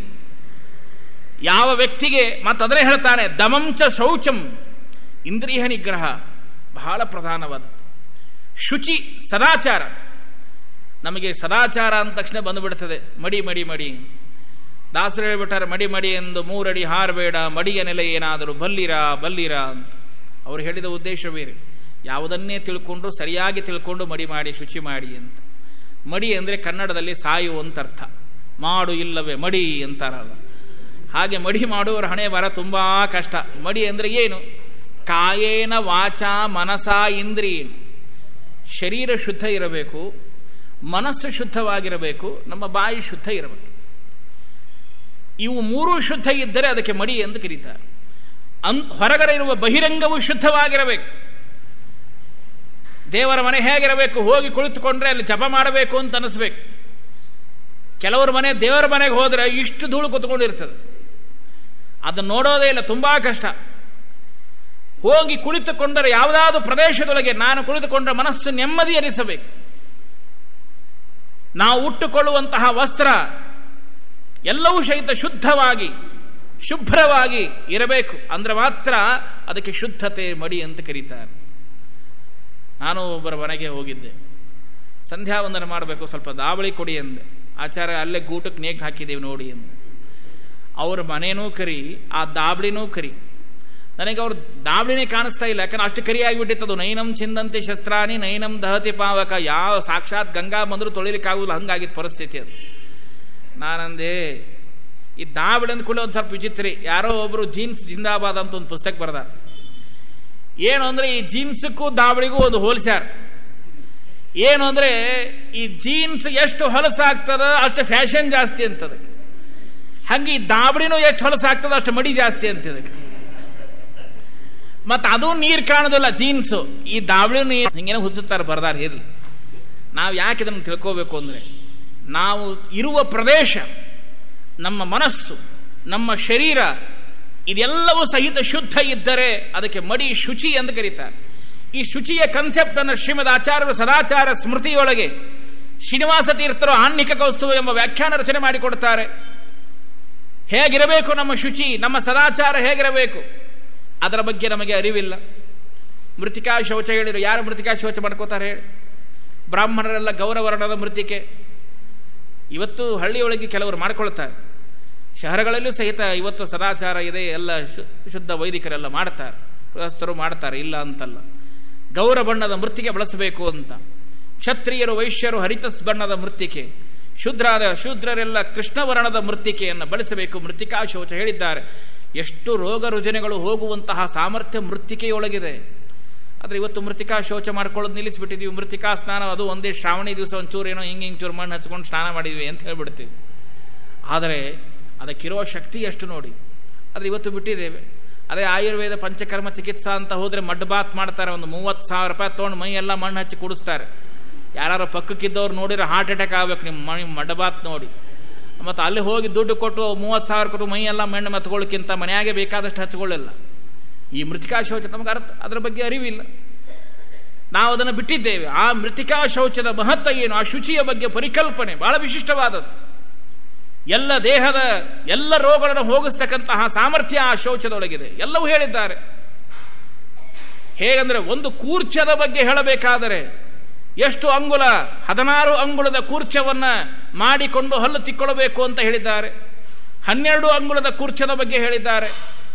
ಯಾವ ವ್ಯಕ್ತಿಗೆ, ಮತ್ತದನ್ನೇ ಹೇಳ್ತಾನೆ, ದಮಂಚ ಶೌಚಂ, ಇಂದ್ರಿಯ ನಿಗ್ರಹ ಬಹಳ ಪ್ರಧಾನವಾದ. ಶುಚಿ, ಸದಾಚಾರ. ನಮಗೆ ಸದಾಚಾರ ಅಂದ ತಕ್ಷಣ ಬಂದುಬಿಡ್ತದೆ ಮಡಿ ಮಡಿ ಮಡಿ. ದಾಸರು ಹೇಳಿಬಿಟ್ಟಾರೆ, ಮಡಿ ಮಡಿ ಎಂದು 3 ಅಡಿ ಹಾರಬೇಡ, ಮಡಿಯ ನೆಲೆ ಏನಾದರೂ ಬಲ್ಲಿರ ಬಲ್ಲಿರ ಅಂತ. ಅವರು ಹೇಳಿದ ಉದ್ದೇಶ ಬೇರೆ. ಯಾವುದನ್ನೇ ತಿಳ್ಕೊಂಡು ಸರಿಯಾಗಿ ತಿಳ್ಕೊಂಡು ಮಡಿ ಮಾಡಿ ಶುಚಿ ಮಾಡಿ ಅಂತ. ಮಡಿ ಅಂದರೆ ಕನ್ನಡದಲ್ಲಿ ಸಾಯು ಅಂತ ಅರ್ಥ. ಮಾಡು ಇಲ್ಲವೇ ಮಡಿ ಅಂತಾರಲ್ಲ, ಹಾಗೆ ಮಡಿ ಮಾಡುವವರ ಹಣೆ ಬರ ತುಂಬ ಕಷ್ಟ. ಮಡಿ ಅಂದರೆ ಏನು? ಕಾಯೇನ ವಾಚ ಮನಸ ಇಂದ್ರಿಯೇನು. ಶರೀರ ಶುದ್ಧ ಇರಬೇಕು, ಮನಸ್ಸು ಶುದ್ಧವಾಗಿರಬೇಕು, ನಮ್ಮ ಬಾಯಿ ಶುದ್ಧ ಇರಬೇಕು. ಇವು 3 ಶುದ್ಧ ಇದ್ದರೆ ಅದಕ್ಕೆ ಮಡಿ ಎಂದು ಕರೀತಾರೆ. ಹೊರಗಡೆ ಇರುವ ಬಹಿರಂಗವು ಶುದ್ಧವಾಗಿರಬೇಕು. ದೇವರ ಮನೆ ಹೇಗಿರಬೇಕು? ಹೋಗಿ ಕುಳಿತುಕೊಂಡ್ರೆ ಅಲ್ಲಿ ಜಪ ಮಾಡಬೇಕು ಅಂತ ಅನಿಸ್ಬೇಕು. ಕೆಲವರು ಮನೆ, ದೇವರ ಮನೆಗೆ ಹೋದರೆ ಇಷ್ಟು ಧೂಳು ಕೂತ್ಕೊಂಡಿರ್ತದೆ, ಅದನ್ನು ನೋಡೋದೇ ಇಲ್ಲ, ತುಂಬಾ ಕಷ್ಟ. ಹೋಗಿ ಕುಳಿತುಕೊಂಡರೆ ಯಾವುದಾದ್ರೂ ಪ್ರದೇಶದೊಳಗೆ ನಾನು ಕುಳಿತುಕೊಂಡ್ರೆ ಮನಸ್ಸು ನೆಮ್ಮದಿ ಅನಿಸಬೇಕು. ನಾವು ಉಟ್ಟುಕೊಳ್ಳುವಂತಹ ವಸ್ತ್ರ ಎಲ್ಲವೂ ಸಹಿತ ಶುದ್ಧವಾಗಿ ಶುಭ್ರವಾಗಿ ಇರಬೇಕು. ಅಂದ್ರೆ ಮಾತ್ರ ಅದಕ್ಕೆ ಶುದ್ಧತೆ ಮಡಿ ಅಂತ ಕರೀತಾರೆ. ನಾನು ಒಬ್ಬರ ಮನೆಗೆ ಹೋಗಿದ್ದೆ, ಸಂಧ್ಯಾ ವಂದನೆ ಮಾಡಬೇಕು, ಸ್ವಲ್ಪ ದಾವಳಿ ಕೊಡಿ ಅಂದೆ. ಆಚಾರ್ಯ ಅಲ್ಲೇ ಗೂಟಕ್ಕೆ ನೇಕ್ ಹಾಕಿದ್ದೇವೆ ನೋಡಿ ಅಂದೆ. ಅವ್ರ ಮನೇನೂ ಕರಿ, ಆ ದಾವಳಿನೂ ಕರಿ. ನನಗೆ ಅವ್ರ ದಾವಳಿನೇ ಕಾಣಿಸ್ತಾ ಇಲ್ಲ, ಯಾಕಂದ್ರೆ ಅಷ್ಟು ಕರಿ ಆಗಿಬಿಟ್ಟಿತ್ತದು. ನೈನಂ ಚಿಂದಂತೆ ಶಸ್ತ್ರಾನಿ ನೈನಂ ದಹತಿ ಪಾವಕ. ಯಾವ ಸಾಕ್ಷಾತ್ ಗಂಗಾ ಬಂದರೂ ತೊಳಿಲಿಕ್ಕಾಗುದಿಲ್ಲ, ಹಂಗಾಗಿತ್ತು ಪರಿಸ್ಥಿತಿ ಅದು. ನಾನಂದೆ, ಈ ದಾವಳಿ ಅಂದ್ಕೊಳ್ಳಿ ಒಂದು ಸ್ವಲ್ಪ ವಿಚಿತ್ರಿ. ಯಾರೋ ಒಬ್ಬರು ಜೀನ್ಸ್ ಜಿಂದಾಬಾದ್ ಅಂತ ಒಂದು ಪುಸ್ತಕ ಬರೆದ. ಏನು ಅಂದರೆ ಈ ಜೀನ್ಸಕ್ಕೂ ದಾವಳಿಗೂ ಒಂದು ಹೋಲಿಸ್ಯಾರ. ಏನು ಅಂದರೆ ಈ ಜೀನ್ಸ್ ಎಷ್ಟು ಹೊಲಸಾಗ್ತದ ಅಷ್ಟು ಫ್ಯಾಷನ್ ಜಾಸ್ತಿ ಅಂತದೆ, ಹಂಗೆ ಈ ದಾವಳಿನೂ ಎಷ್ಟು ಹೊಲಸಾಗ್ತದ ಅಷ್ಟು ಮಡಿ ಜಾಸ್ತಿ ಅಂತಿದಕ್ಕೆ. ಮತ್ತು ಅದು ನೀರು ಕಾಣೋದಿಲ್ಲ ಜೀನ್ಸು, ಈ ದಾವಳಿ ನೀರು ಹಿಂಗೇನೋ ಹುಚ್ಚುತ್ತಾರೆ ಬರ್ದಾರ. ಇರಲಿ, ನಾವು ಯಾಕೆ ಇದನ್ನು ತಿಳ್ಕೋಬೇಕು ಅಂದರೆ, ನಾವು ಇರುವ ಪ್ರದೇಶ, ನಮ್ಮ ಮನಸ್ಸು, ನಮ್ಮ ಶರೀರ ಇದೆಲ್ಲವೂ ಸಹಿತ ಶುದ್ಧ ಇದ್ದರೆ ಅದಕ್ಕೆ ಮಡಿ ಶುಚಿ ಎಂದು ಕರೀತಾರೆ. ಈ ಶುಚಿಯ ಕನ್ಸೆಪ್ಟ್ ಅನ್ನು ಶ್ರೀಮದ್ ಆಚಾರ್ಯರು ಸದಾಚಾರ ಸ್ಮೃತಿಯೊಳಗೆ ಶ್ರೀನಿವಾಸ ತೀರ್ಥರು ಆನ್ನಿಕ ಕೌಸ್ತುಭ ಎಂಬ ವ್ಯಾಖ್ಯಾನ ರಚನೆ ಮಾಡಿಕೊಡ್ತಾರೆ. ಹೇಗಿರಬೇಕು ನಮ್ಮ ಶುಚಿ, ನಮ್ಮ ಸದಾಚಾರ ಹೇಗಿರಬೇಕು, ಅದರ ಬಗ್ಗೆ ನಮಗೆ ಅರಿವಿಲ್ಲ. ಮೃತ್ತಿಕಾ ಶೌಚ ಹೇಳಿದರು. ಯಾರು ಮೃತ್ತಿಕಾ ಶೌಚ ಮಾಡ್ಕೋತಾರೆ ಹೇಳಿ? ಬ್ರಾಹ್ಮಣರೆಲ್ಲ ಗೌರವರ್ಣದ ಮೃತ್ತಿಕೆ. ಇವತ್ತು ಹಳ್ಳಿಯೊಳಗೆ ಕೆಲವರು ಮಾಡ್ಕೊಳ್ತಾರೆ, ಶಹರಗಳಲ್ಲೂ ಸಹಿತ ಇವತ್ತು ಸದಾಚಾರ ಇದೆ, ಎಲ್ಲ ಶುದ್ಧ ವೈದಿಕರೆಲ್ಲ ಮಾಡ್ತಾರೆ, ಗೃಹಸ್ಥರು ಮಾಡ್ತಾರೆ, ಇಲ್ಲ ಅಂತಲ್ಲ. ಗೌರ ಬಣ್ಣದ ಮೃತ್ತಿಕೆ ಬಳಸಬೇಕು ಅಂತ. ಕ್ಷತ್ರಿಯರು ವೈಶ್ಯರು ಹರಿತಸ್ ಬಣ್ಣದ ಮೃತ್ತಿಕೆ, ಶೂದ್ರರೆಲ್ಲ ಕೃಷ್ಣವರ್ಣದ ಮೃತ್ತಿಕೆಯನ್ನು ಬಳಸಬೇಕು, ಮೃತ್ತಿಕಾ ಶೌಚ ಹೇಳಿದ್ದಾರೆ. ಎಷ್ಟು ರೋಗ ರುಜಿನಗಳು ಹೋಗುವಂತಹ ಸಾಮರ್ಥ್ಯ ಮೃತ್ತಿಕೆಯೊಳಗಿದೆ. ಆದರೆ ಇವತ್ತು ಮೃತ್ತಿಕಾ ಶೌಚ ಮಾಡ್ಕೊಳ್ಳೋದು ನಿಲ್ಲಿಸಿಬಿಟ್ಟಿದ್ದೀವಿ. ಮೃತ್ತಿಕಾ ಸ್ನಾನ ಅದು ಒಂದೇ ಶ್ರಾವಣಿ ದಿವಸ ಒಂಚೂರು ಏನೋ ಹಿಂಗೆ ಚೂರು ಮಣ್ಣು ಹಚ್ಕೊಂಡು ಸ್ನಾನ ಮಾಡಿದ್ವಿ ಅಂತ ಹೇಳ್ಬಿಡ್ತೀವಿ. ಆದರೆ ಅದಕ್ಕಿರೋ ಶಕ್ತಿ ಎಷ್ಟು ನೋಡಿ. ಆದರೆ ಇವತ್ತು ಬಿಟ್ಟಿದ್ದೇವೆ. ಅದೇ ಆಯುರ್ವೇದ ಪಂಚಕರ್ಮ ಚಿಕಿತ್ಸಾ ಅಂತ ಹೋದರೆ ಮಡ್ ಬಾತ್ ಮಾಡ್ತಾರೆ, ಒಂದು 30,000 ರೂಪಾಯಿ ತೊಗೊಂಡು ಮೈ ಎಲ್ಲ ಮಣ್ಣು ಹಚ್ಚಿ ಕುಡಿಸ್ತಾರೆ. ಯಾರು ಪಕ್ಕಕ್ಕಿದ್ದವ್ರು ನೋಡಿದ್ರೆ ಹಾರ್ಟ್ ಅಟ್ಯಾಕ್ ಆಗ್ಬೇಕು ನಿಮ್ಮ ಮಡ್ ಬಾತ್ ನೋಡಿ. ಮತ್ತು ಅಲ್ಲಿ ಹೋಗಿ ದುಡ್ಡು ಕೊಟ್ಟು 30,000 ಕೊಟ್ಟು ಮೈ ಎಲ್ಲ ಮಣ್ಣು ಮತ್ಕೊಳ್ಳೋಕ್ಕಿಂತ ಮನೆಯಾಗೆ ಬೇಕಾದಷ್ಟು ಹಚ್ಕೊಳ್ಳಿಲ್ಲ. ಈ ಮೃತ್ತಿಕಾ ಶೌಚ ನಮಗೆ ಅದರ ಬಗ್ಗೆ ಅರಿವಿಲ್ಲ, ನಾವು ಅದನ್ನು ಬಿಟ್ಟಿದ್ದೇವೆ. ಆ ಮೃತ್ತಿಕಾ ಶೌಚದ ಮಹತ್ವ ಏನು, ಆ ಶುಚಿಯ ಬಗ್ಗೆ ಪರಿಕಲ್ಪನೆ ಬಹಳ ವಿಶಿಷ್ಟವಾದದ್ದು. ಎಲ್ಲ ದೇಹದ ಎಲ್ಲ ರೋಗಗಳನ್ನು ಹೋಗಿಸ್ತಕ್ಕಂತಹ ಸಾಮರ್ಥ್ಯ ಆ ಶೌಚದೊಳಗಿದೆ, ಎಲ್ಲವೂ ಹೇಳಿದ್ದಾರೆ. ಹೇಗೆಂದರೆ ಒಂದು ಕೂರ್ಚದ ಬಗ್ಗೆ ಹೇಳಬೇಕಾದರೆ ಎಷ್ಟು ಅಂಗುಲ, 16 ಅಂಗುಲದ ಕೂರ್ಚವನ್ನು ಮಾಡಿಕೊಂಡು ಹಲ್ಲು ತಿಕ್ಕೊಳ್ಳಬೇಕು ಅಂತ ಹೇಳಿದ್ದಾರೆ. 12 ಅಂಗುಲದ ಕೂರ್ಚದ ಬಗ್ಗೆ ಹೇಳಿದ್ದಾರೆ.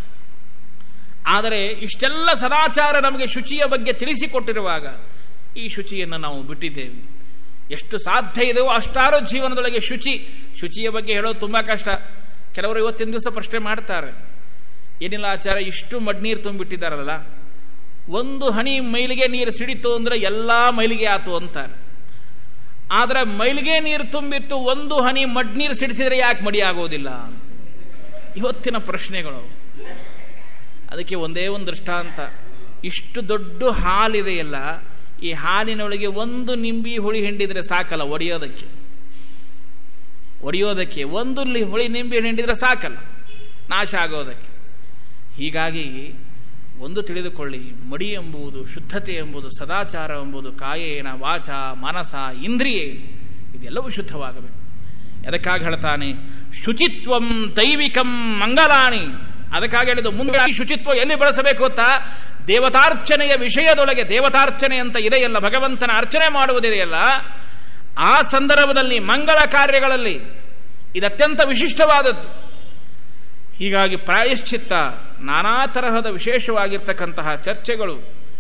ಆದರೆ ಇಷ್ಟೆಲ್ಲ ಸದಾಚಾರ ನಮಗೆ ಶುಚಿಯ ಬಗ್ಗೆ ತಿಳಿಸಿಕೊಟ್ಟಿರುವಾಗ ಈ ಶುಚಿಯನ್ನು ನಾವು ಬಿಟ್ಟಿದ್ದೇವೆ. ಎಷ್ಟು ಸಾಧ್ಯ ಇದೆಯೋ ಅಷ್ಟಾರು ಜೀವನದೊಳಗೆ ಶುಚಿಯ ಬಗ್ಗೆ ಹೇಳೋದು ತುಂಬ ಕಷ್ಟ. ಕೆಲವರು ಇವತ್ತಿನ ದಿವಸ ಪ್ರಶ್ನೆ ಮಾಡ್ತಾರೆ, ಏನಿಲ್ಲ ಆಚಾರ, ಇಷ್ಟು ಮಡ್ನೀರು ತುಂಬಿಟ್ಟಿದ್ದಾರಲ್ಲ, ಒಂದು ಹನಿ ಮೈಲಿಗೆ ನೀರು ಸಿಡಿತು ಅಂದರೆ ಎಲ್ಲ ಮೈಲಿಗೆ ಆತು ಅಂತಾರೆ. ಆದರೆ ಮೈಲಿಗೆ ನೀರು ತುಂಬಿತ್ತು, ಒಂದು ಹನಿ ಮಡ್ನೀರು ಸಿಡಿಸಿದರೆ ಯಾಕೆ ಮಡಿ ಆಗೋದಿಲ್ಲ? ಇವತ್ತಿನ ಪ್ರಶ್ನೆಗಳು. ಅದಕ್ಕೆ ಒಂದೇ ಒಂದು ದೃಷ್ಟಾಂತ. ಇಷ್ಟು ದೊಡ್ಡ ಹಾಲಿದೆಯಲ್ಲ, ಈ ಹಾಲಿನೊಳಗೆ ಒಂದು ನಿಂಬಿ ಹುಳಿ ಹಿಂಡಿದರೆ ಸಾಕಲ್ಲ ಒಡೆಯೋದಕ್ಕೆ ಒಂದು ಹುಳಿ ನಿಂಬೆ ಹಿಂಡಿದರೆ ಸಾಕಲ್ಲ ನಾಶ ಆಗೋದಕ್ಕೆ. ಹೀಗಾಗಿ ಒಂದು ತಿಳಿದುಕೊಳ್ಳಿ, ಮಡಿ ಎಂಬುದು, ಶುದ್ಧತೆ ಎಂಬುದು, ಸದಾಚಾರ ಎಂಬುದು ಕಾಯೇನ ವಾಚ ಮನಸ ಇಂದ್ರಿಯೇ ಇದೆಲ್ಲವೂ ಶುದ್ಧವಾಗಬೇಕು. ಅದಕ್ಕಾಗಿ ಹೇಳ್ತಾನೆ ಶುಚಿತ್ವಂ ದೈವಿಕಂ ಮಂಗಲಾನಿ. ಅದಕ್ಕಾಗಿ ಹೇಳಿದ್ದು ಮುಂದೆ ಶುಚಿತ್ವ ಎಲ್ಲಿ ಬಳಸಬೇಕು ಗೊತ್ತಾ? ದೇವತಾರ್ಚನೆಯ ವಿಷಯದೊಳಗೆ. ದೇವತಾರ್ಚನೆ ಅಂತ ಇದೆಯಲ್ಲ, ಭಗವಂತನ ಅರ್ಚನೆ ಮಾಡುವುದಿದೆಯಲ್ಲ, ಆ ಸಂದರ್ಭದಲ್ಲಿ ಮಂಗಳ ಕಾರ್ಯಗಳಲ್ಲಿ ಇದು ಅತ್ಯಂತ ವಿಶಿಷ್ಟವಾದದ್ದು. ಹೀಗಾಗಿ ಪ್ರಾಯಶ್ಚಿತ್ತ, ನಾನಾ ತರಹದ ವಿಶೇಷವಾಗಿರ್ತಕ್ಕಂತಹ ಚರ್ಚೆಗಳು,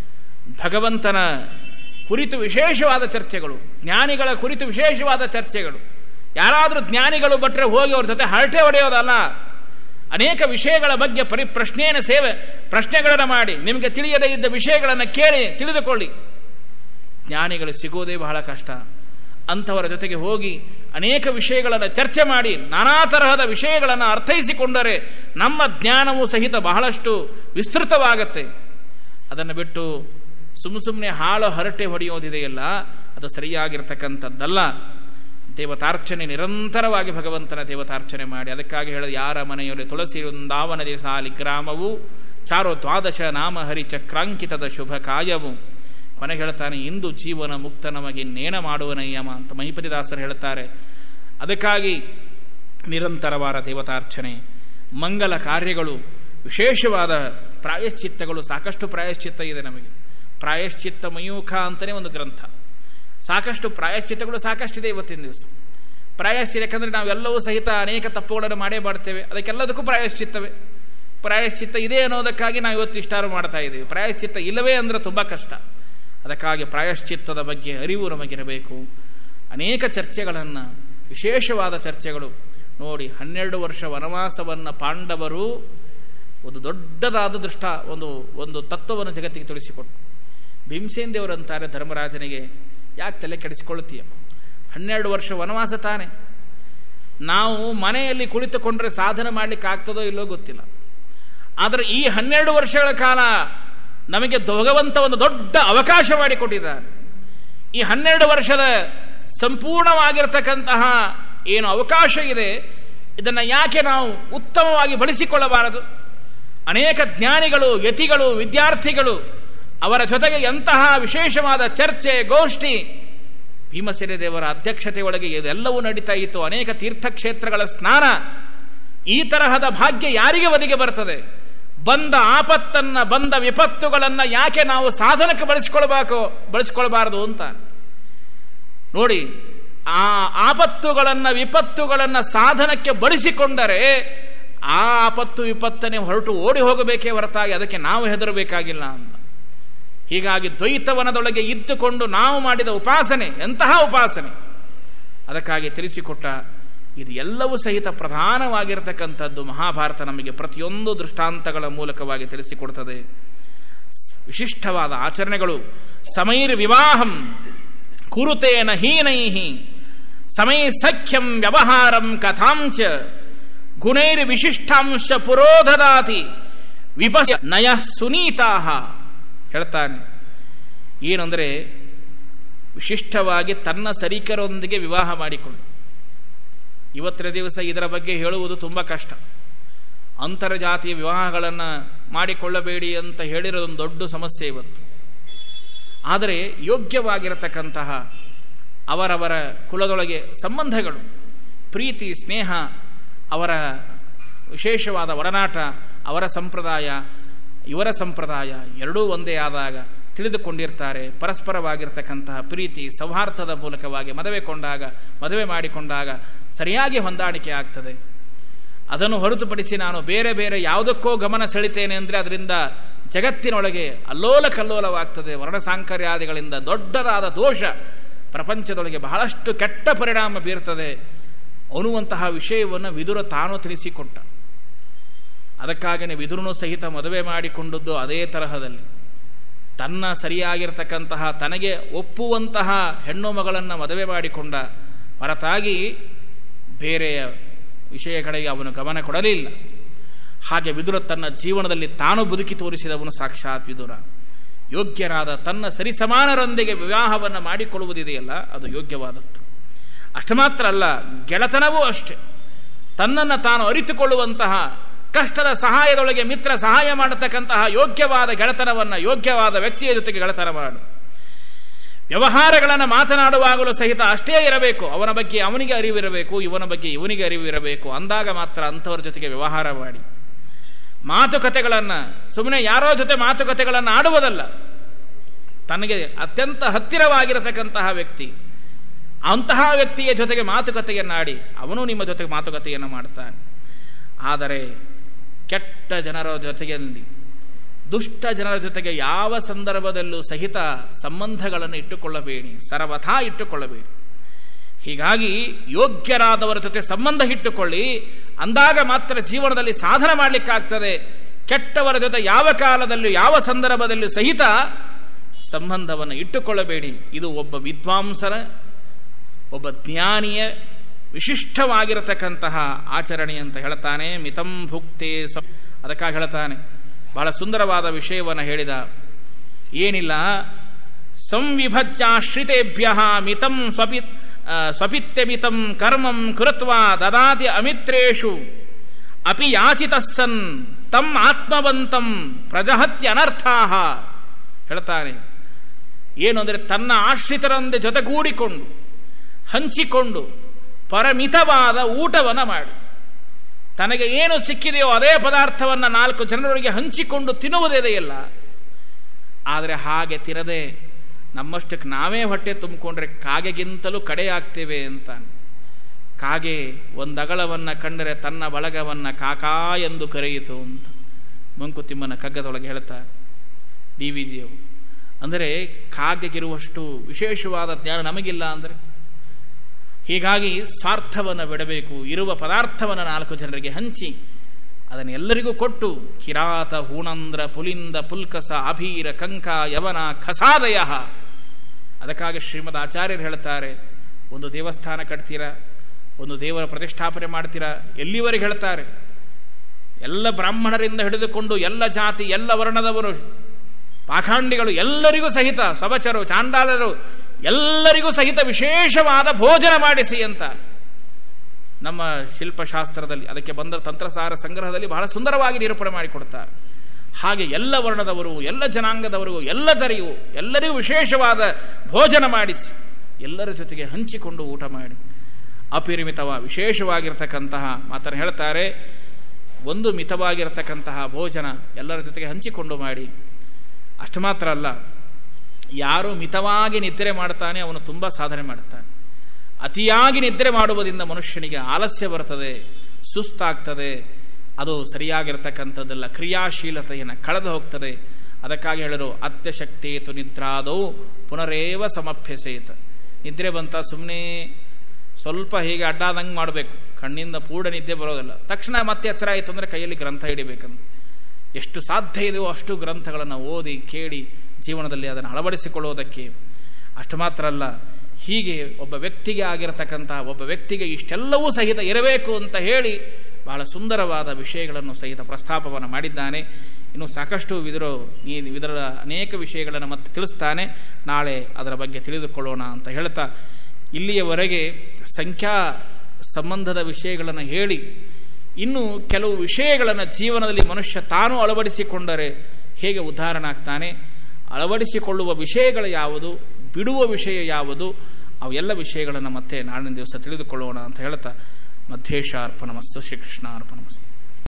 ಭಗವಂತನ ಕುರಿತು ವಿಶೇಷವಾದ ಚರ್ಚೆಗಳು, ಜ್ಞಾನಿಗಳ ಕುರಿತು ವಿಶೇಷವಾದ ಚರ್ಚೆಗಳು. ಯಾರಾದರೂ ಜ್ಞಾನಿಗಳು ಬಟ್ಟರೆ ಹೋಗಿ ಅವ್ರ ಜೊತೆ ಹರಟೆ ಹೊಡೆಯೋದಲ್ಲ, ಅನೇಕ ವಿಷಯಗಳ ಬಗ್ಗೆ ಪ್ರಶ್ನೆಗಳನ್ನು ಮಾಡಿ ನಿಮಗೆ ತಿಳಿಯದೇ ಇದ್ದ ವಿಷಯಗಳನ್ನು ಕೇಳಿ ತಿಳಿದುಕೊಳ್ಳಿ. ಜ್ಞಾನಿಗಳು ಸಿಗೋದೇ ಬಹಳ ಕಷ್ಟ. ಅಂಥವರ ಜೊತೆಗೆ ಹೋಗಿ ಅನೇಕ ವಿಷಯಗಳನ್ನು ಚರ್ಚೆ ಮಾಡಿ ನಾನಾ ತರಹದ ವಿಷಯಗಳನ್ನು ಅರ್ಥೈಸಿಕೊಂಡರೆ ನಮ್ಮ ಜ್ಞಾನವೂ ಸಹಿತ ಬಹಳಷ್ಟು ವಿಸ್ತೃತವಾಗತ್ತೆ. ಅದನ್ನು ಬಿಟ್ಟು ಸುಮ್ಮನೆ ಹಾಳು ಹರಟೆ ಹೊಡೆಯೋದಿದೆಯಲ್ಲ, ಅದು ಸರಿಯಾಗಿರ್ತಕ್ಕಂಥದ್ದಲ್ಲ. ದೇವತಾರ್ಚನೆ ನಿರಂತರವಾಗಿ ಭಗವಂತನ ದೇವತಾರ್ಚನೆ ಮಾಡಿ. ಅದಕ್ಕಾಗಿ ಹೇಳೋದು, ಯಾರ ಮನೆಯಲ್ಲಿ ತುಳಸಿ ವೃಂದಾವನದಿ ಸಾಲಿ ಗ್ರಾಮವು ಚಾರೋ ದ್ವಾದಶ ನಾಮ ಹರಿ ಚಕ್ರಾಂಕಿತದ ಶುಭ ಕಾಯವು. ಕೊನೆಗೆ ಹೇಳ್ತಾನೆ, ಇಂದು ಜೀವನ ಮುಕ್ತ ನಮಗಿನ್ನೇನ ಮಾಡುವ ನಿಯಮ ಅಂತ ಮಹಿಪತಿದಾಸರು ಹೇಳ್ತಾರೆ. ಅದಕ್ಕಾಗಿ ನಿರಂತರವಾದ ದೇವತಾರ್ಚನೆ, ಮಂಗಲ ಕಾರ್ಯಗಳು, ವಿಶೇಷವಾದ ಪ್ರಾಯಶ್ಚಿತ್ತಗಳು. ಸಾಕಷ್ಟು ಪ್ರಾಯಶ್ಚಿತ್ತ ಇದೆ ನಮಗೆ. ಪ್ರಾಯಶ್ಚಿತ್ತ ಮಯೂಖ ಅಂತಲೇ ಒಂದು ಗ್ರಂಥ. ಸಾಕಷ್ಟು ಪ್ರಾಯಶ್ಚಿತ್ತಗಳು ಸಾಕಷ್ಟಿದೆ ಇವತ್ತಿನ ದಿವಸ. ಪ್ರಾಯಶ್ಚಿತ್ತ ಯಾಕಂದರೆ ನಾವೆಲ್ಲವೂ ಸಹಿತ ಅನೇಕ ತಪ್ಪುಗಳನ್ನು ಮಾಡೇ ಮಾಡ್ತೇವೆ. ಅದಕ್ಕೆಲ್ಲದಕ್ಕೂ ಪ್ರಾಯಶ್ಚಿತ್ತವೇ. ಪ್ರಾಯಶ್ಚಿತ್ತ ಇದೆ ಅನ್ನೋದಕ್ಕಾಗಿ ನಾವು ಇವತ್ತು ಇಷ್ಟಾರು ಮಾಡ್ತಾ ಇದ್ದೀವಿ. ಪ್ರಾಯಶ್ಚಿತ್ತ ಇಲ್ಲವೇ ಅಂದರೆ ತುಂಬ ಕಷ್ಟ. ಅದಕ್ಕಾಗಿ ಪ್ರಾಯಶ್ಚಿತ್ತದ ಬಗ್ಗೆ ಅರಿವು ನಮಗಿರಬೇಕು. ಅನೇಕ ಚರ್ಚೆಗಳನ್ನು, ವಿಶೇಷವಾದ ಚರ್ಚೆಗಳು ನೋಡಿ. 12 ವರ್ಷ ವನವಾಸವನ್ನು ಪಾಂಡವರು ಒಂದು ದೊಡ್ಡದಾದ ಒಂದು ತತ್ವವನ್ನು ಜಗತ್ತಿಗೆ ತಿಳಿಸಿಕೊಟ್ಟು. ಭೀಮಸೇನ ದೇವರಂತಾರೆ ಧರ್ಮರಾಜನಿಗೆ, ಯಾಕೆ ತಲೆ ಕೆಡಿಸಿಕೊಳ್ಳುತ್ತೀಯ? 12 ವರ್ಷ ವನವಾಸ ತಾನೆ. ನಾವು ಮನೆಯಲ್ಲಿ ಕುಳಿತುಕೊಂಡ್ರೆ ಸಾಧನೆ ಮಾಡಲಿಕ್ಕೆ ಆಗ್ತದೋ ಇಲ್ಲೋ ಗೊತ್ತಿಲ್ಲ. ಆದರೆ ಈ 12 ವರ್ಷಗಳ ಕಾಲ ನಮಗೆ ಭಗವಂತ ಒಂದು ದೊಡ್ಡ ಅವಕಾಶ ಮಾಡಿಕೊಟ್ಟಿದ್ದಾನೆ. ಈ 12 ವರ್ಷದ ಸಂಪೂರ್ಣವಾಗಿರತಕ್ಕಂತಹ ಏನು ಅವಕಾಶ ಇದೆ, ಇದನ್ನು ಯಾಕೆ ನಾವು ಉತ್ತಮವಾಗಿ ಬಳಸಿಕೊಳ್ಳಬಾರದು? ಅನೇಕ ಜ್ಞಾನಿಗಳು, ಯತಿಗಳು, ವಿದ್ಯಾರ್ಥಿಗಳು, ಅವರ ಜೊತೆಗೆ ಎಂತಹ ವಿಶೇಷವಾದ ಚರ್ಚೆ, ಗೋಷ್ಠಿ, ಭೀಮಸೇನ ದೇವರ ಅಧ್ಯಕ್ಷತೆ ಒಳಗೆ ಇದೆಲ್ಲವೂ ನಡೀತಾ ಇತ್ತು. ಅನೇಕ ತೀರ್ಥಕ್ಷೇತ್ರಗಳ ಸ್ನಾನ. ಈ ತರಹದ ಭಾಗ್ಯ ಯಾರಿಗೆ ಒದಗಿ ಬರ್ತದೆ? ಬಂದ ಆಪತ್ತನ್ನು, ಬಂದ ವಿಪತ್ತುಗಳನ್ನು ಯಾಕೆ ನಾವು ಸಾಧನಕ್ಕೆ ಬಳಸಿಕೊಳ್ಬಾರದು ಅಂತ ನೋಡಿ. ಆ ಆಪತ್ತುಗಳನ್ನು, ವಿಪತ್ತುಗಳನ್ನು ಸಾಧನಕ್ಕೆ ಬಳಸಿಕೊಂಡರೆ ಆ ಆಪತ್ತು ವಿಪತ್ತನೆ ಹೊರಟು ಓಡಿ ಹೋಗಬೇಕೇ ಹೊರತಾಗಿ ಅದಕ್ಕೆ ನಾವು ಹೆದರಬೇಕಾಗಿಲ್ಲ ಅಂತ. ಹೀಗಾಗಿ ದ್ವೈತವನದೊಳಗೆ ಇದ್ದುಕೊಂಡು ನಾವು ಮಾಡಿದ ಉಪಾಸನೆ ಎಂತಹ ಉಪಾಸನೆ! ಅದಕ್ಕಾಗಿ ತಿಳಿಸಿಕೊಟ್ಟ ಇದು ಎಲ್ಲವೂ ಸಹಿತ ಪ್ರಧಾನವಾಗಿರತಕ್ಕಂಥದ್ದು ಮಹಾಭಾರತ ನಮಗೆ ಪ್ರತಿಯೊಂದು ದೃಷ್ಟಾಂತಗಳ ಮೂಲಕವಾಗಿ ತಿಳಿಸಿಕೊಡ್ತದೆ. ವಿಶಿಷ್ಟವಾದ ಆಚರಣೆಗಳು. ಸಮೈರ್ ವಿವಾಹಂ ಕುರುತೇನ ಹೀನೈಹಿ ಸಮೈ ಸಖ್ಯಂ ವ್ಯವಹಾರಂ ಕಥಾಂಚ ಗುಣೈರ್ ವಿಶಿಷ್ಟಾಂಶ ಪುರೋಧದಾತಿ ವಿಪಸ್ಯ ನಯ ಸುನೀತಾಹ ಹೇಳ್ತಾನೆ. ಏನಂದರೆ ವಿಶಿಷ್ಟವಾಗಿ ತನ್ನ ಸರಿಕರೊಂದಿಗೆ ವಿವಾಹ ಮಾಡಿಕೊಂಡು. ಇವತ್ತಿನ ದಿವಸ ಇದರ ಬಗ್ಗೆ ಹೇಳುವುದು ತುಂಬ ಕಷ್ಟ. ಅಂತರ್ಜಾತೀಯ ವಿವಾಹಗಳನ್ನು ಮಾಡಿಕೊಳ್ಳಬೇಡಿ ಅಂತ ಹೇಳಿರೋದೊಂದು ದೊಡ್ಡ ಸಮಸ್ಯೆ ಇವತ್ತು. ಆದರೆ ಯೋಗ್ಯವಾಗಿರತಕ್ಕಂತಹ ಅವರವರ ಕುಲದೊಳಗೆ ಸಂಬಂಧಗಳು, ಪ್ರೀತಿ, ಸ್ನೇಹ, ಅವರ ವಿಶೇಷವಾದ ಒಡನಾಟ, ಅವರ ಸಂಪ್ರದಾಯ, ಇವರ ಸಂಪ್ರದಾಯ ಎರಡೂ ಒಂದೇ ಆದಾಗ ತಿಳಿದುಕೊಂಡಿರ್ತಾರೆ. ಪರಸ್ಪರವಾಗಿರ್ತಕ್ಕಂತಹ ಪ್ರೀತಿ ಸೌಹಾರ್ದದ ಮೂಲಕವಾಗಿ ಮದುವೆ ಮಾಡಿಕೊಂಡಾಗ ಸರಿಯಾಗಿ ಹೊಂದಾಣಿಕೆ ಆಗ್ತದೆ. ಅದನ್ನು ಹೊರತುಪಡಿಸಿ ನಾನು ಬೇರೆ ಬೇರೆ ಯಾವುದಕ್ಕೋ ಗಮನ ಸೆಳಿತೇನೆ ಅಂದರೆ ಅದರಿಂದ ಜಗತ್ತಿನೊಳಗೆ ಅಲ್ಲೋಲ ಕಲ್ಲೋಲವಾಗ್ತದೆ. ವರ್ಣಸಾಂಕರ್ಯಾದಿಗಳಿಂದ ದೊಡ್ಡದಾದ ದೋಷ ಪ್ರಪಂಚದೊಳಗೆ ಬಹಳಷ್ಟು ಕೆಟ್ಟ ಪರಿಣಾಮ ಬೀರ್ತದೆ ಅನ್ನುವಂತಹ ವಿಷಯವನ್ನು ವಿದುರ ತಾನು ತಿಳಿಸಿಕೊಟ್ಟ. ಅದಕ್ಕಾಗಿಯೇ ವಿದುರನು ಸಹಿತ ಮದುವೆ ಮಾಡಿಕೊಂಡದ್ದು ಅದೇ ತರಹದಲ್ಲಿ. ತನ್ನ ಸರಿಯಾಗಿರ್ತಕ್ಕಂತಹ ತನಗೆ ಒಪ್ಪುವಂತಹ ಹೆಣ್ಣು ಮಗಳನ್ನು ಮದುವೆ ಮಾಡಿಕೊಂಡ ಹೊರತಾಗಿ ಬೇರೆಯ ವಿಷಯಗಳಿಗೆ ಅವನು ಗಮನ ಕೊಡಲಿಲ್ಲ. ಹಾಗೆ ವಿದುರ ತನ್ನ ಜೀವನದಲ್ಲಿ ತಾನು ಬದುಕಿ ತೋರಿಸಿದವನು ಸಾಕ್ಷಾತ್ ವಿದುರ. ಯೋಗ್ಯರಾದ ತನ್ನ ಸರಿಸಮಾನರೊಂದಿಗೆ ವಿವಾಹವನ್ನು ಮಾಡಿಕೊಳ್ಳುವುದಿದೆಯಲ್ಲ, ಅದು ಯೋಗ್ಯವಾದದ್ದು. ಅಷ್ಟು ಮಾತ್ರ ಅಲ್ಲ, ಗೆಳತನವೂ ಅಷ್ಟೆ. ತನ್ನನ್ನು ತಾನು ಅರಿತುಕೊಳ್ಳುವಂತಹ, ಕಷ್ಟದ ಸಹಾಯದೊಳಗೆ ಮಿತ್ರ ಸಹಾಯ ಮಾಡತಕ್ಕಂತಹ ಯೋಗ್ಯವಾದ ಗೆಳತನವನ್ನು, ಯೋಗ್ಯವಾದ ವ್ಯಕ್ತಿಯ ಜೊತೆಗೆ ಗೆಳತನ ಮಾಡು. ವ್ಯವಹಾರಗಳನ್ನು ಮಾತನಾಡುವಾಗಲೂ ಸಹಿತ ಅಷ್ಟೇ ಇರಬೇಕು. ಅವನ ಬಗ್ಗೆ ಅವನಿಗೆ ಅರಿವಿರಬೇಕು, ಇವನ ಬಗ್ಗೆ ಇವನಿಗೆ ಅರಿವಿರಬೇಕು. ಅಂದಾಗ ಮಾತ್ರ ಅಂಥವರ ಜೊತೆಗೆ ವ್ಯವಹಾರ ಮಾಡಿ. ಮಾತುಕತೆಗಳನ್ನು ಸುಮ್ಮನೆ ಯಾರೋ ಜೊತೆ ಮಾತುಕತೆಗಳನ್ನು ಆಡುವುದಲ್ಲ. ತನಗೆ ಅತ್ಯಂತ ಹತ್ತಿರವಾಗಿರತಕ್ಕಂತಹ ವ್ಯಕ್ತಿ, ಅಂತಹ ವ್ಯಕ್ತಿಯ ಜೊತೆಗೆ ಮಾತುಕತೆಯನ್ನಾಡಿ ಅವನು ನಿಮ್ಮ ಜೊತೆಗೆ ಮಾತುಕತೆಯನ್ನು ಮಾಡ್ತಾನೆ. ಆದರೆ ಕೆಟ್ಟ ಜನರ ಜೊತೆಯಲ್ಲಿ, ದುಷ್ಟ ಜನರ ಜೊತೆಗೆ ಯಾವ ಸಂದರ್ಭದಲ್ಲೂ ಸಹಿತ ಸಂಬಂಧಗಳನ್ನು ಇಟ್ಟುಕೊಳ್ಳಬೇಡಿ, ಸರ್ವಥಾ ಇಟ್ಟುಕೊಳ್ಳಬೇಡಿ. ಹೀಗಾಗಿ ಯೋಗ್ಯರಾದವರ ಜೊತೆ ಸಂಬಂಧ ಇಟ್ಟುಕೊಳ್ಳಿ. ಅಂದಾಗ ಮಾತ್ರ ಜೀವನದಲ್ಲಿ ಸಾಧನೆ ಮಾಡಲಿಕ್ಕಾಗ್ತದೆ. ಕೆಟ್ಟವರ ಜೊತೆ ಯಾವ ಕಾಲದಲ್ಲೂ ಯಾವ ಸಂದರ್ಭದಲ್ಲೂ ಸಹಿತ ಸಂಬಂಧವನ್ನು ಇಟ್ಟುಕೊಳ್ಳಬೇಡಿ. ಇದು ಒಬ್ಬ ವಿದ್ವಾಂಸರ, ಒಬ್ಬ ಜ್ಞಾನಿಯ ವಿಶಿಷ್ಟವಾಗಿರತಕ್ಕಂತಹ ಆಚರಣೆ ಅಂತ ಹೇಳ್ತಾನೆ. ಮಿತಂ ಭುಕ್ತೆ ಅದಕ್ಕಾಗಿ ಹೇಳ್ತಾನೆ, ಬಹಳ ಸುಂದರವಾದ ವಿಷಯವನ್ನು ಹೇಳಿದ. ಏನಿಲ್ಲ, ಸಂವಿಭಜ್ಯಾಶ್ರಿತೇಭ್ಯ ಮಿತಂ ಸ್ವಪಿತ್ಯಮಿತಂ ಕರ್ಮಂ ಕೃತ್ವಾ ದದಾತಿ ಅಮಿತ್ರೇಷು ಅಪಿ ಯಾಚಿತಸ್ಸನ್ ತಂ ಆತ್ಮವಂತಂ ಪ್ರಜಹತ್ಯ ಅನರ್ಥಾಹ. ಹೇಳ್ತಾನೆ, ಏನು ಅಂದರೆ ತನ್ನ ಆಶ್ರಿತರೊಂದೆ ಜೊತೆಗೂಡಿಕೊಂಡು ಹಂಚಿಕೊಂಡು ಪರಮಿತವಾದ ಊಟವನ್ನು ಮಾಡಿ, ತನಗೆ ಏನು ಸಿಕ್ಕಿದೆಯೋ ಅದೇ ಪದಾರ್ಥವನ್ನು 4 ಜನರಿಗೆ ಹಂಚಿಕೊಂಡು ತಿನ್ನುವುದಿದೆಯಲ್ಲ. ಆದರೆ ಹಾಗೆ ತಿರದೆ ನಮ್ಮಷ್ಟಕ್ಕೆ ನಾವೇ ಹೊಟ್ಟೆ ತುಂಬಿಕೊಂಡ್ರೆ ಕಾಗೆಗಿಂತಲೂ ಕಡೆಯಾಗ್ತೇವೆ ಅಂತ. ಕಾಗೆ ಒಂದಗಳವನ್ನು ಕಂಡರೆ ತನ್ನ ಬಳಗವನ್ನು ಕಾಕಾ ಎಂದು ಕರೆಯಿತು ಅಂತ ಮಂಕುತಿಮ್ಮನ ಕಗ್ಗದೊಳಗೆ ಹೇಳ್ತಾರೆ DVGಯವರು. ಅಂದರೆ ಕಾಗೆಗಿರುವಷ್ಟು ವಿಶೇಷವಾದ ಜ್ಞಾನ ನಮಗಿಲ್ಲ. ಅಂದರೆ ಹೀಗಾಗಿ ಸ್ವಾರ್ಥವನ್ನು ಬಿಡಬೇಕು. ಇರುವ ಪದಾರ್ಥವನ್ನು 4 ಜನರಿಗೆ ಹಂಚಿ ಅದನ್ನು ಎಲ್ಲರಿಗೂ ಕೊಟ್ಟು, ಕಿರಾತ ಹೂಣಂದ್ರ ಪುಲಿಂದ ಪುಲ್ಕಸ ಅಭೀರ ಕಂಕ ಯವನ ಖಸಾದಯ. ಅದಕ್ಕಾಗಿ ಶ್ರೀಮದ್ ಆಚಾರ್ಯರು ಹೇಳ್ತಾರೆ, ಒಂದು ದೇವಸ್ಥಾನ ಕಟ್ತೀರಾ, ಒಂದು ದೇವರ ಪ್ರತಿಷ್ಠಾಪನೆ ಮಾಡ್ತೀರಾ, ಎಲ್ಲಿವರೆಗೆ ಹೇಳ್ತಾರೆ, ಎಲ್ಲ ಬ್ರಾಹ್ಮಣರಿಂದ ಹಿಡಿದುಕೊಂಡು ಎಲ್ಲ ಜಾತಿ ಎಲ್ಲ ವರ್ಣದವರು, ಪಾಖಂಡಿಗಳು ಎಲ್ಲರಿಗೂ ಸಹಿತ, ಸವಚರು ಚಾಂಡಾಲರು ಎಲ್ಲರಿಗೂ ಸಹಿತ ವಿಶೇಷವಾದ ಭೋಜನ ಮಾಡಿಸಿ ಅಂತ ನಮ್ಮ ಶಿಲ್ಪಶಾಸ್ತ್ರದಲ್ಲಿ, ಅದಕ್ಕೆ ಬಂದ ತಂತ್ರಸಾರ ಸಂಗ್ರಹದಲ್ಲಿ ಬಹಳ ಸುಂದರವಾಗಿ ನಿರೂಪಣೆ ಮಾಡಿಕೊಡ್ತಾರೆ. ಹಾಗೆ ಎಲ್ಲ ವರ್ಣದವರು, ಎಲ್ಲ ಜನಾಂಗದವರು, ಎಲ್ಲರಿಗೂ ವಿಶೇಷವಾದ ಭೋಜನ ಮಾಡಿಸಿ ಎಲ್ಲರ ಜೊತೆಗೆ ಹಂಚಿಕೊಂಡು ಊಟ ಮಾಡಿ, ವಿಶೇಷವಾಗಿರ್ತಕ್ಕಂತಹ ಮಾತನ್ನು ಹೇಳ್ತಾರೆ. ಒಂದು ಮಿತವಾಗಿರತಕ್ಕಂತಹ ಭೋಜನ ಎಲ್ಲರ ಜೊತೆಗೆ ಹಂಚಿಕೊಂಡು ಮಾಡಿ. ಅಷ್ಟು ಮಾತ್ರ ಅಲ್ಲ, ಯಾರು ಮಿತವಾಗಿ ನಿದ್ರೆ ಮಾಡ್ತಾನೆ ಅವನು ತುಂಬ ಸಾಧನೆ ಮಾಡ್ತಾನೆ. ಅತಿಯಾಗಿ ನಿದ್ರೆ ಮಾಡುವುದರಿಂದ ಮನುಷ್ಯನಿಗೆ ಆಲಸ್ಯ ಬರ್ತದೆ, ಸುಸ್ತಾಗ್ತದೆ, ಅದು ಸರಿಯಾಗಿರ್ತಕ್ಕಂಥದ್ದೆಲ್ಲ, ಕ್ರಿಯಾಶೀಲತೆಯನ್ನು ಕಳೆದು ಹೋಗ್ತದೆ. ಅದಕ್ಕಾಗಿ ಹೇಳರು, ಅತ್ಯಶಕ್ತೇತು ನಿದ್ರಾದೌ ಪುನರೇವ ಸಮಭ್ಯಸೇತ. ನಿದ್ರೆ ಬಂತ ಸುಮ್ಮನೆ ಸ್ವಲ್ಪ ಹೀಗೆ ಅಡ್ಡಾದಂಗೆ ಮಾಡಬೇಕು, ಕಣ್ಣಿಂದ ಪೂರ್ಣ ನಿದ್ದೆ ಬರೋದಿಲ್ಲ. ತಕ್ಷಣ ಮತ್ತೆ ಎಚ್ಚರ ಆಯಿತು ಅಂದರೆ ಕೈಯಲ್ಲಿ ಗ್ರಂಥ ಹಿಡಿಬೇಕಂತ. ಎಷ್ಟು ಸಾಧ್ಯ ಇದೆಯೋ ಅಷ್ಟು ಗ್ರಂಥಗಳನ್ನು ಓದಿ ಕೇಳಿ ಜೀವನದಲ್ಲಿ ಅದನ್ನು ಅಳವಡಿಸಿಕೊಳ್ಳುವುದಕ್ಕೆ. ಅಷ್ಟು ಮಾತ್ರ ಅಲ್ಲ, ಹೀಗೆ ಒಬ್ಬ ವ್ಯಕ್ತಿಗೆ ಆಗಿರತಕ್ಕಂತಹ, ಒಬ್ಬ ವ್ಯಕ್ತಿಗೆ ಇಷ್ಟೆಲ್ಲವೂ ಸಹಿತ ಇರಬೇಕು ಅಂತ ಹೇಳಿ ಬಹಳ ಸುಂದರವಾದ ವಿಷಯಗಳನ್ನು ಸಹಿತ ಪ್ರಸ್ತಾಪವನ್ನು ಮಾಡಿದ್ದಾನೆ. ಇನ್ನು ಸಾಕಷ್ಟು ಇದರ ಅನೇಕ ವಿಷಯಗಳನ್ನು ಮತ್ತೆ ತಿಳಿಸ್ತಾನೆ. ನಾಳೆ ಅದರ ಬಗ್ಗೆ ತಿಳಿದುಕೊಳ್ಳೋಣ ಅಂತ ಹೇಳ್ತಾ, ಇಲ್ಲಿಯವರೆಗೆ ಸಂಖ್ಯಾ ಸಂಬಂಧದ ವಿಷಯಗಳನ್ನು ಹೇಳಿ, ಇನ್ನು ಕೆಲವು ವಿಷಯಗಳನ್ನು ಜೀವನದಲ್ಲಿ ಮನುಷ್ಯ ತಾನು ಅಳವಡಿಸಿಕೊಂಡರೆ ಹೇಗೆ ಉದ್ಧಾರನಾಗ್ತಾನೆ, ಅಳವಡಿಸಿಕೊಳ್ಳುವ ವಿಷಯಗಳು ಯಾವುದು, ಬಿಡುವ ವಿಷಯ ಯಾವುದು, ಅವೆಲ್ಲ ವಿಷಯಗಳನ್ನು ಮತ್ತೆ ನಾಳಿನ ದಿವಸ ತಿಳಿದುಕೊಳ್ಳೋಣ ಅಂತ ಹೇಳ್ತಾ, ಮಧ್ಯೇಶಾರ್ಪಣಮಸ್ತು, ಶ್ರೀಕೃಷ್ಣಾರ್ಪಣಮಸ್ತು.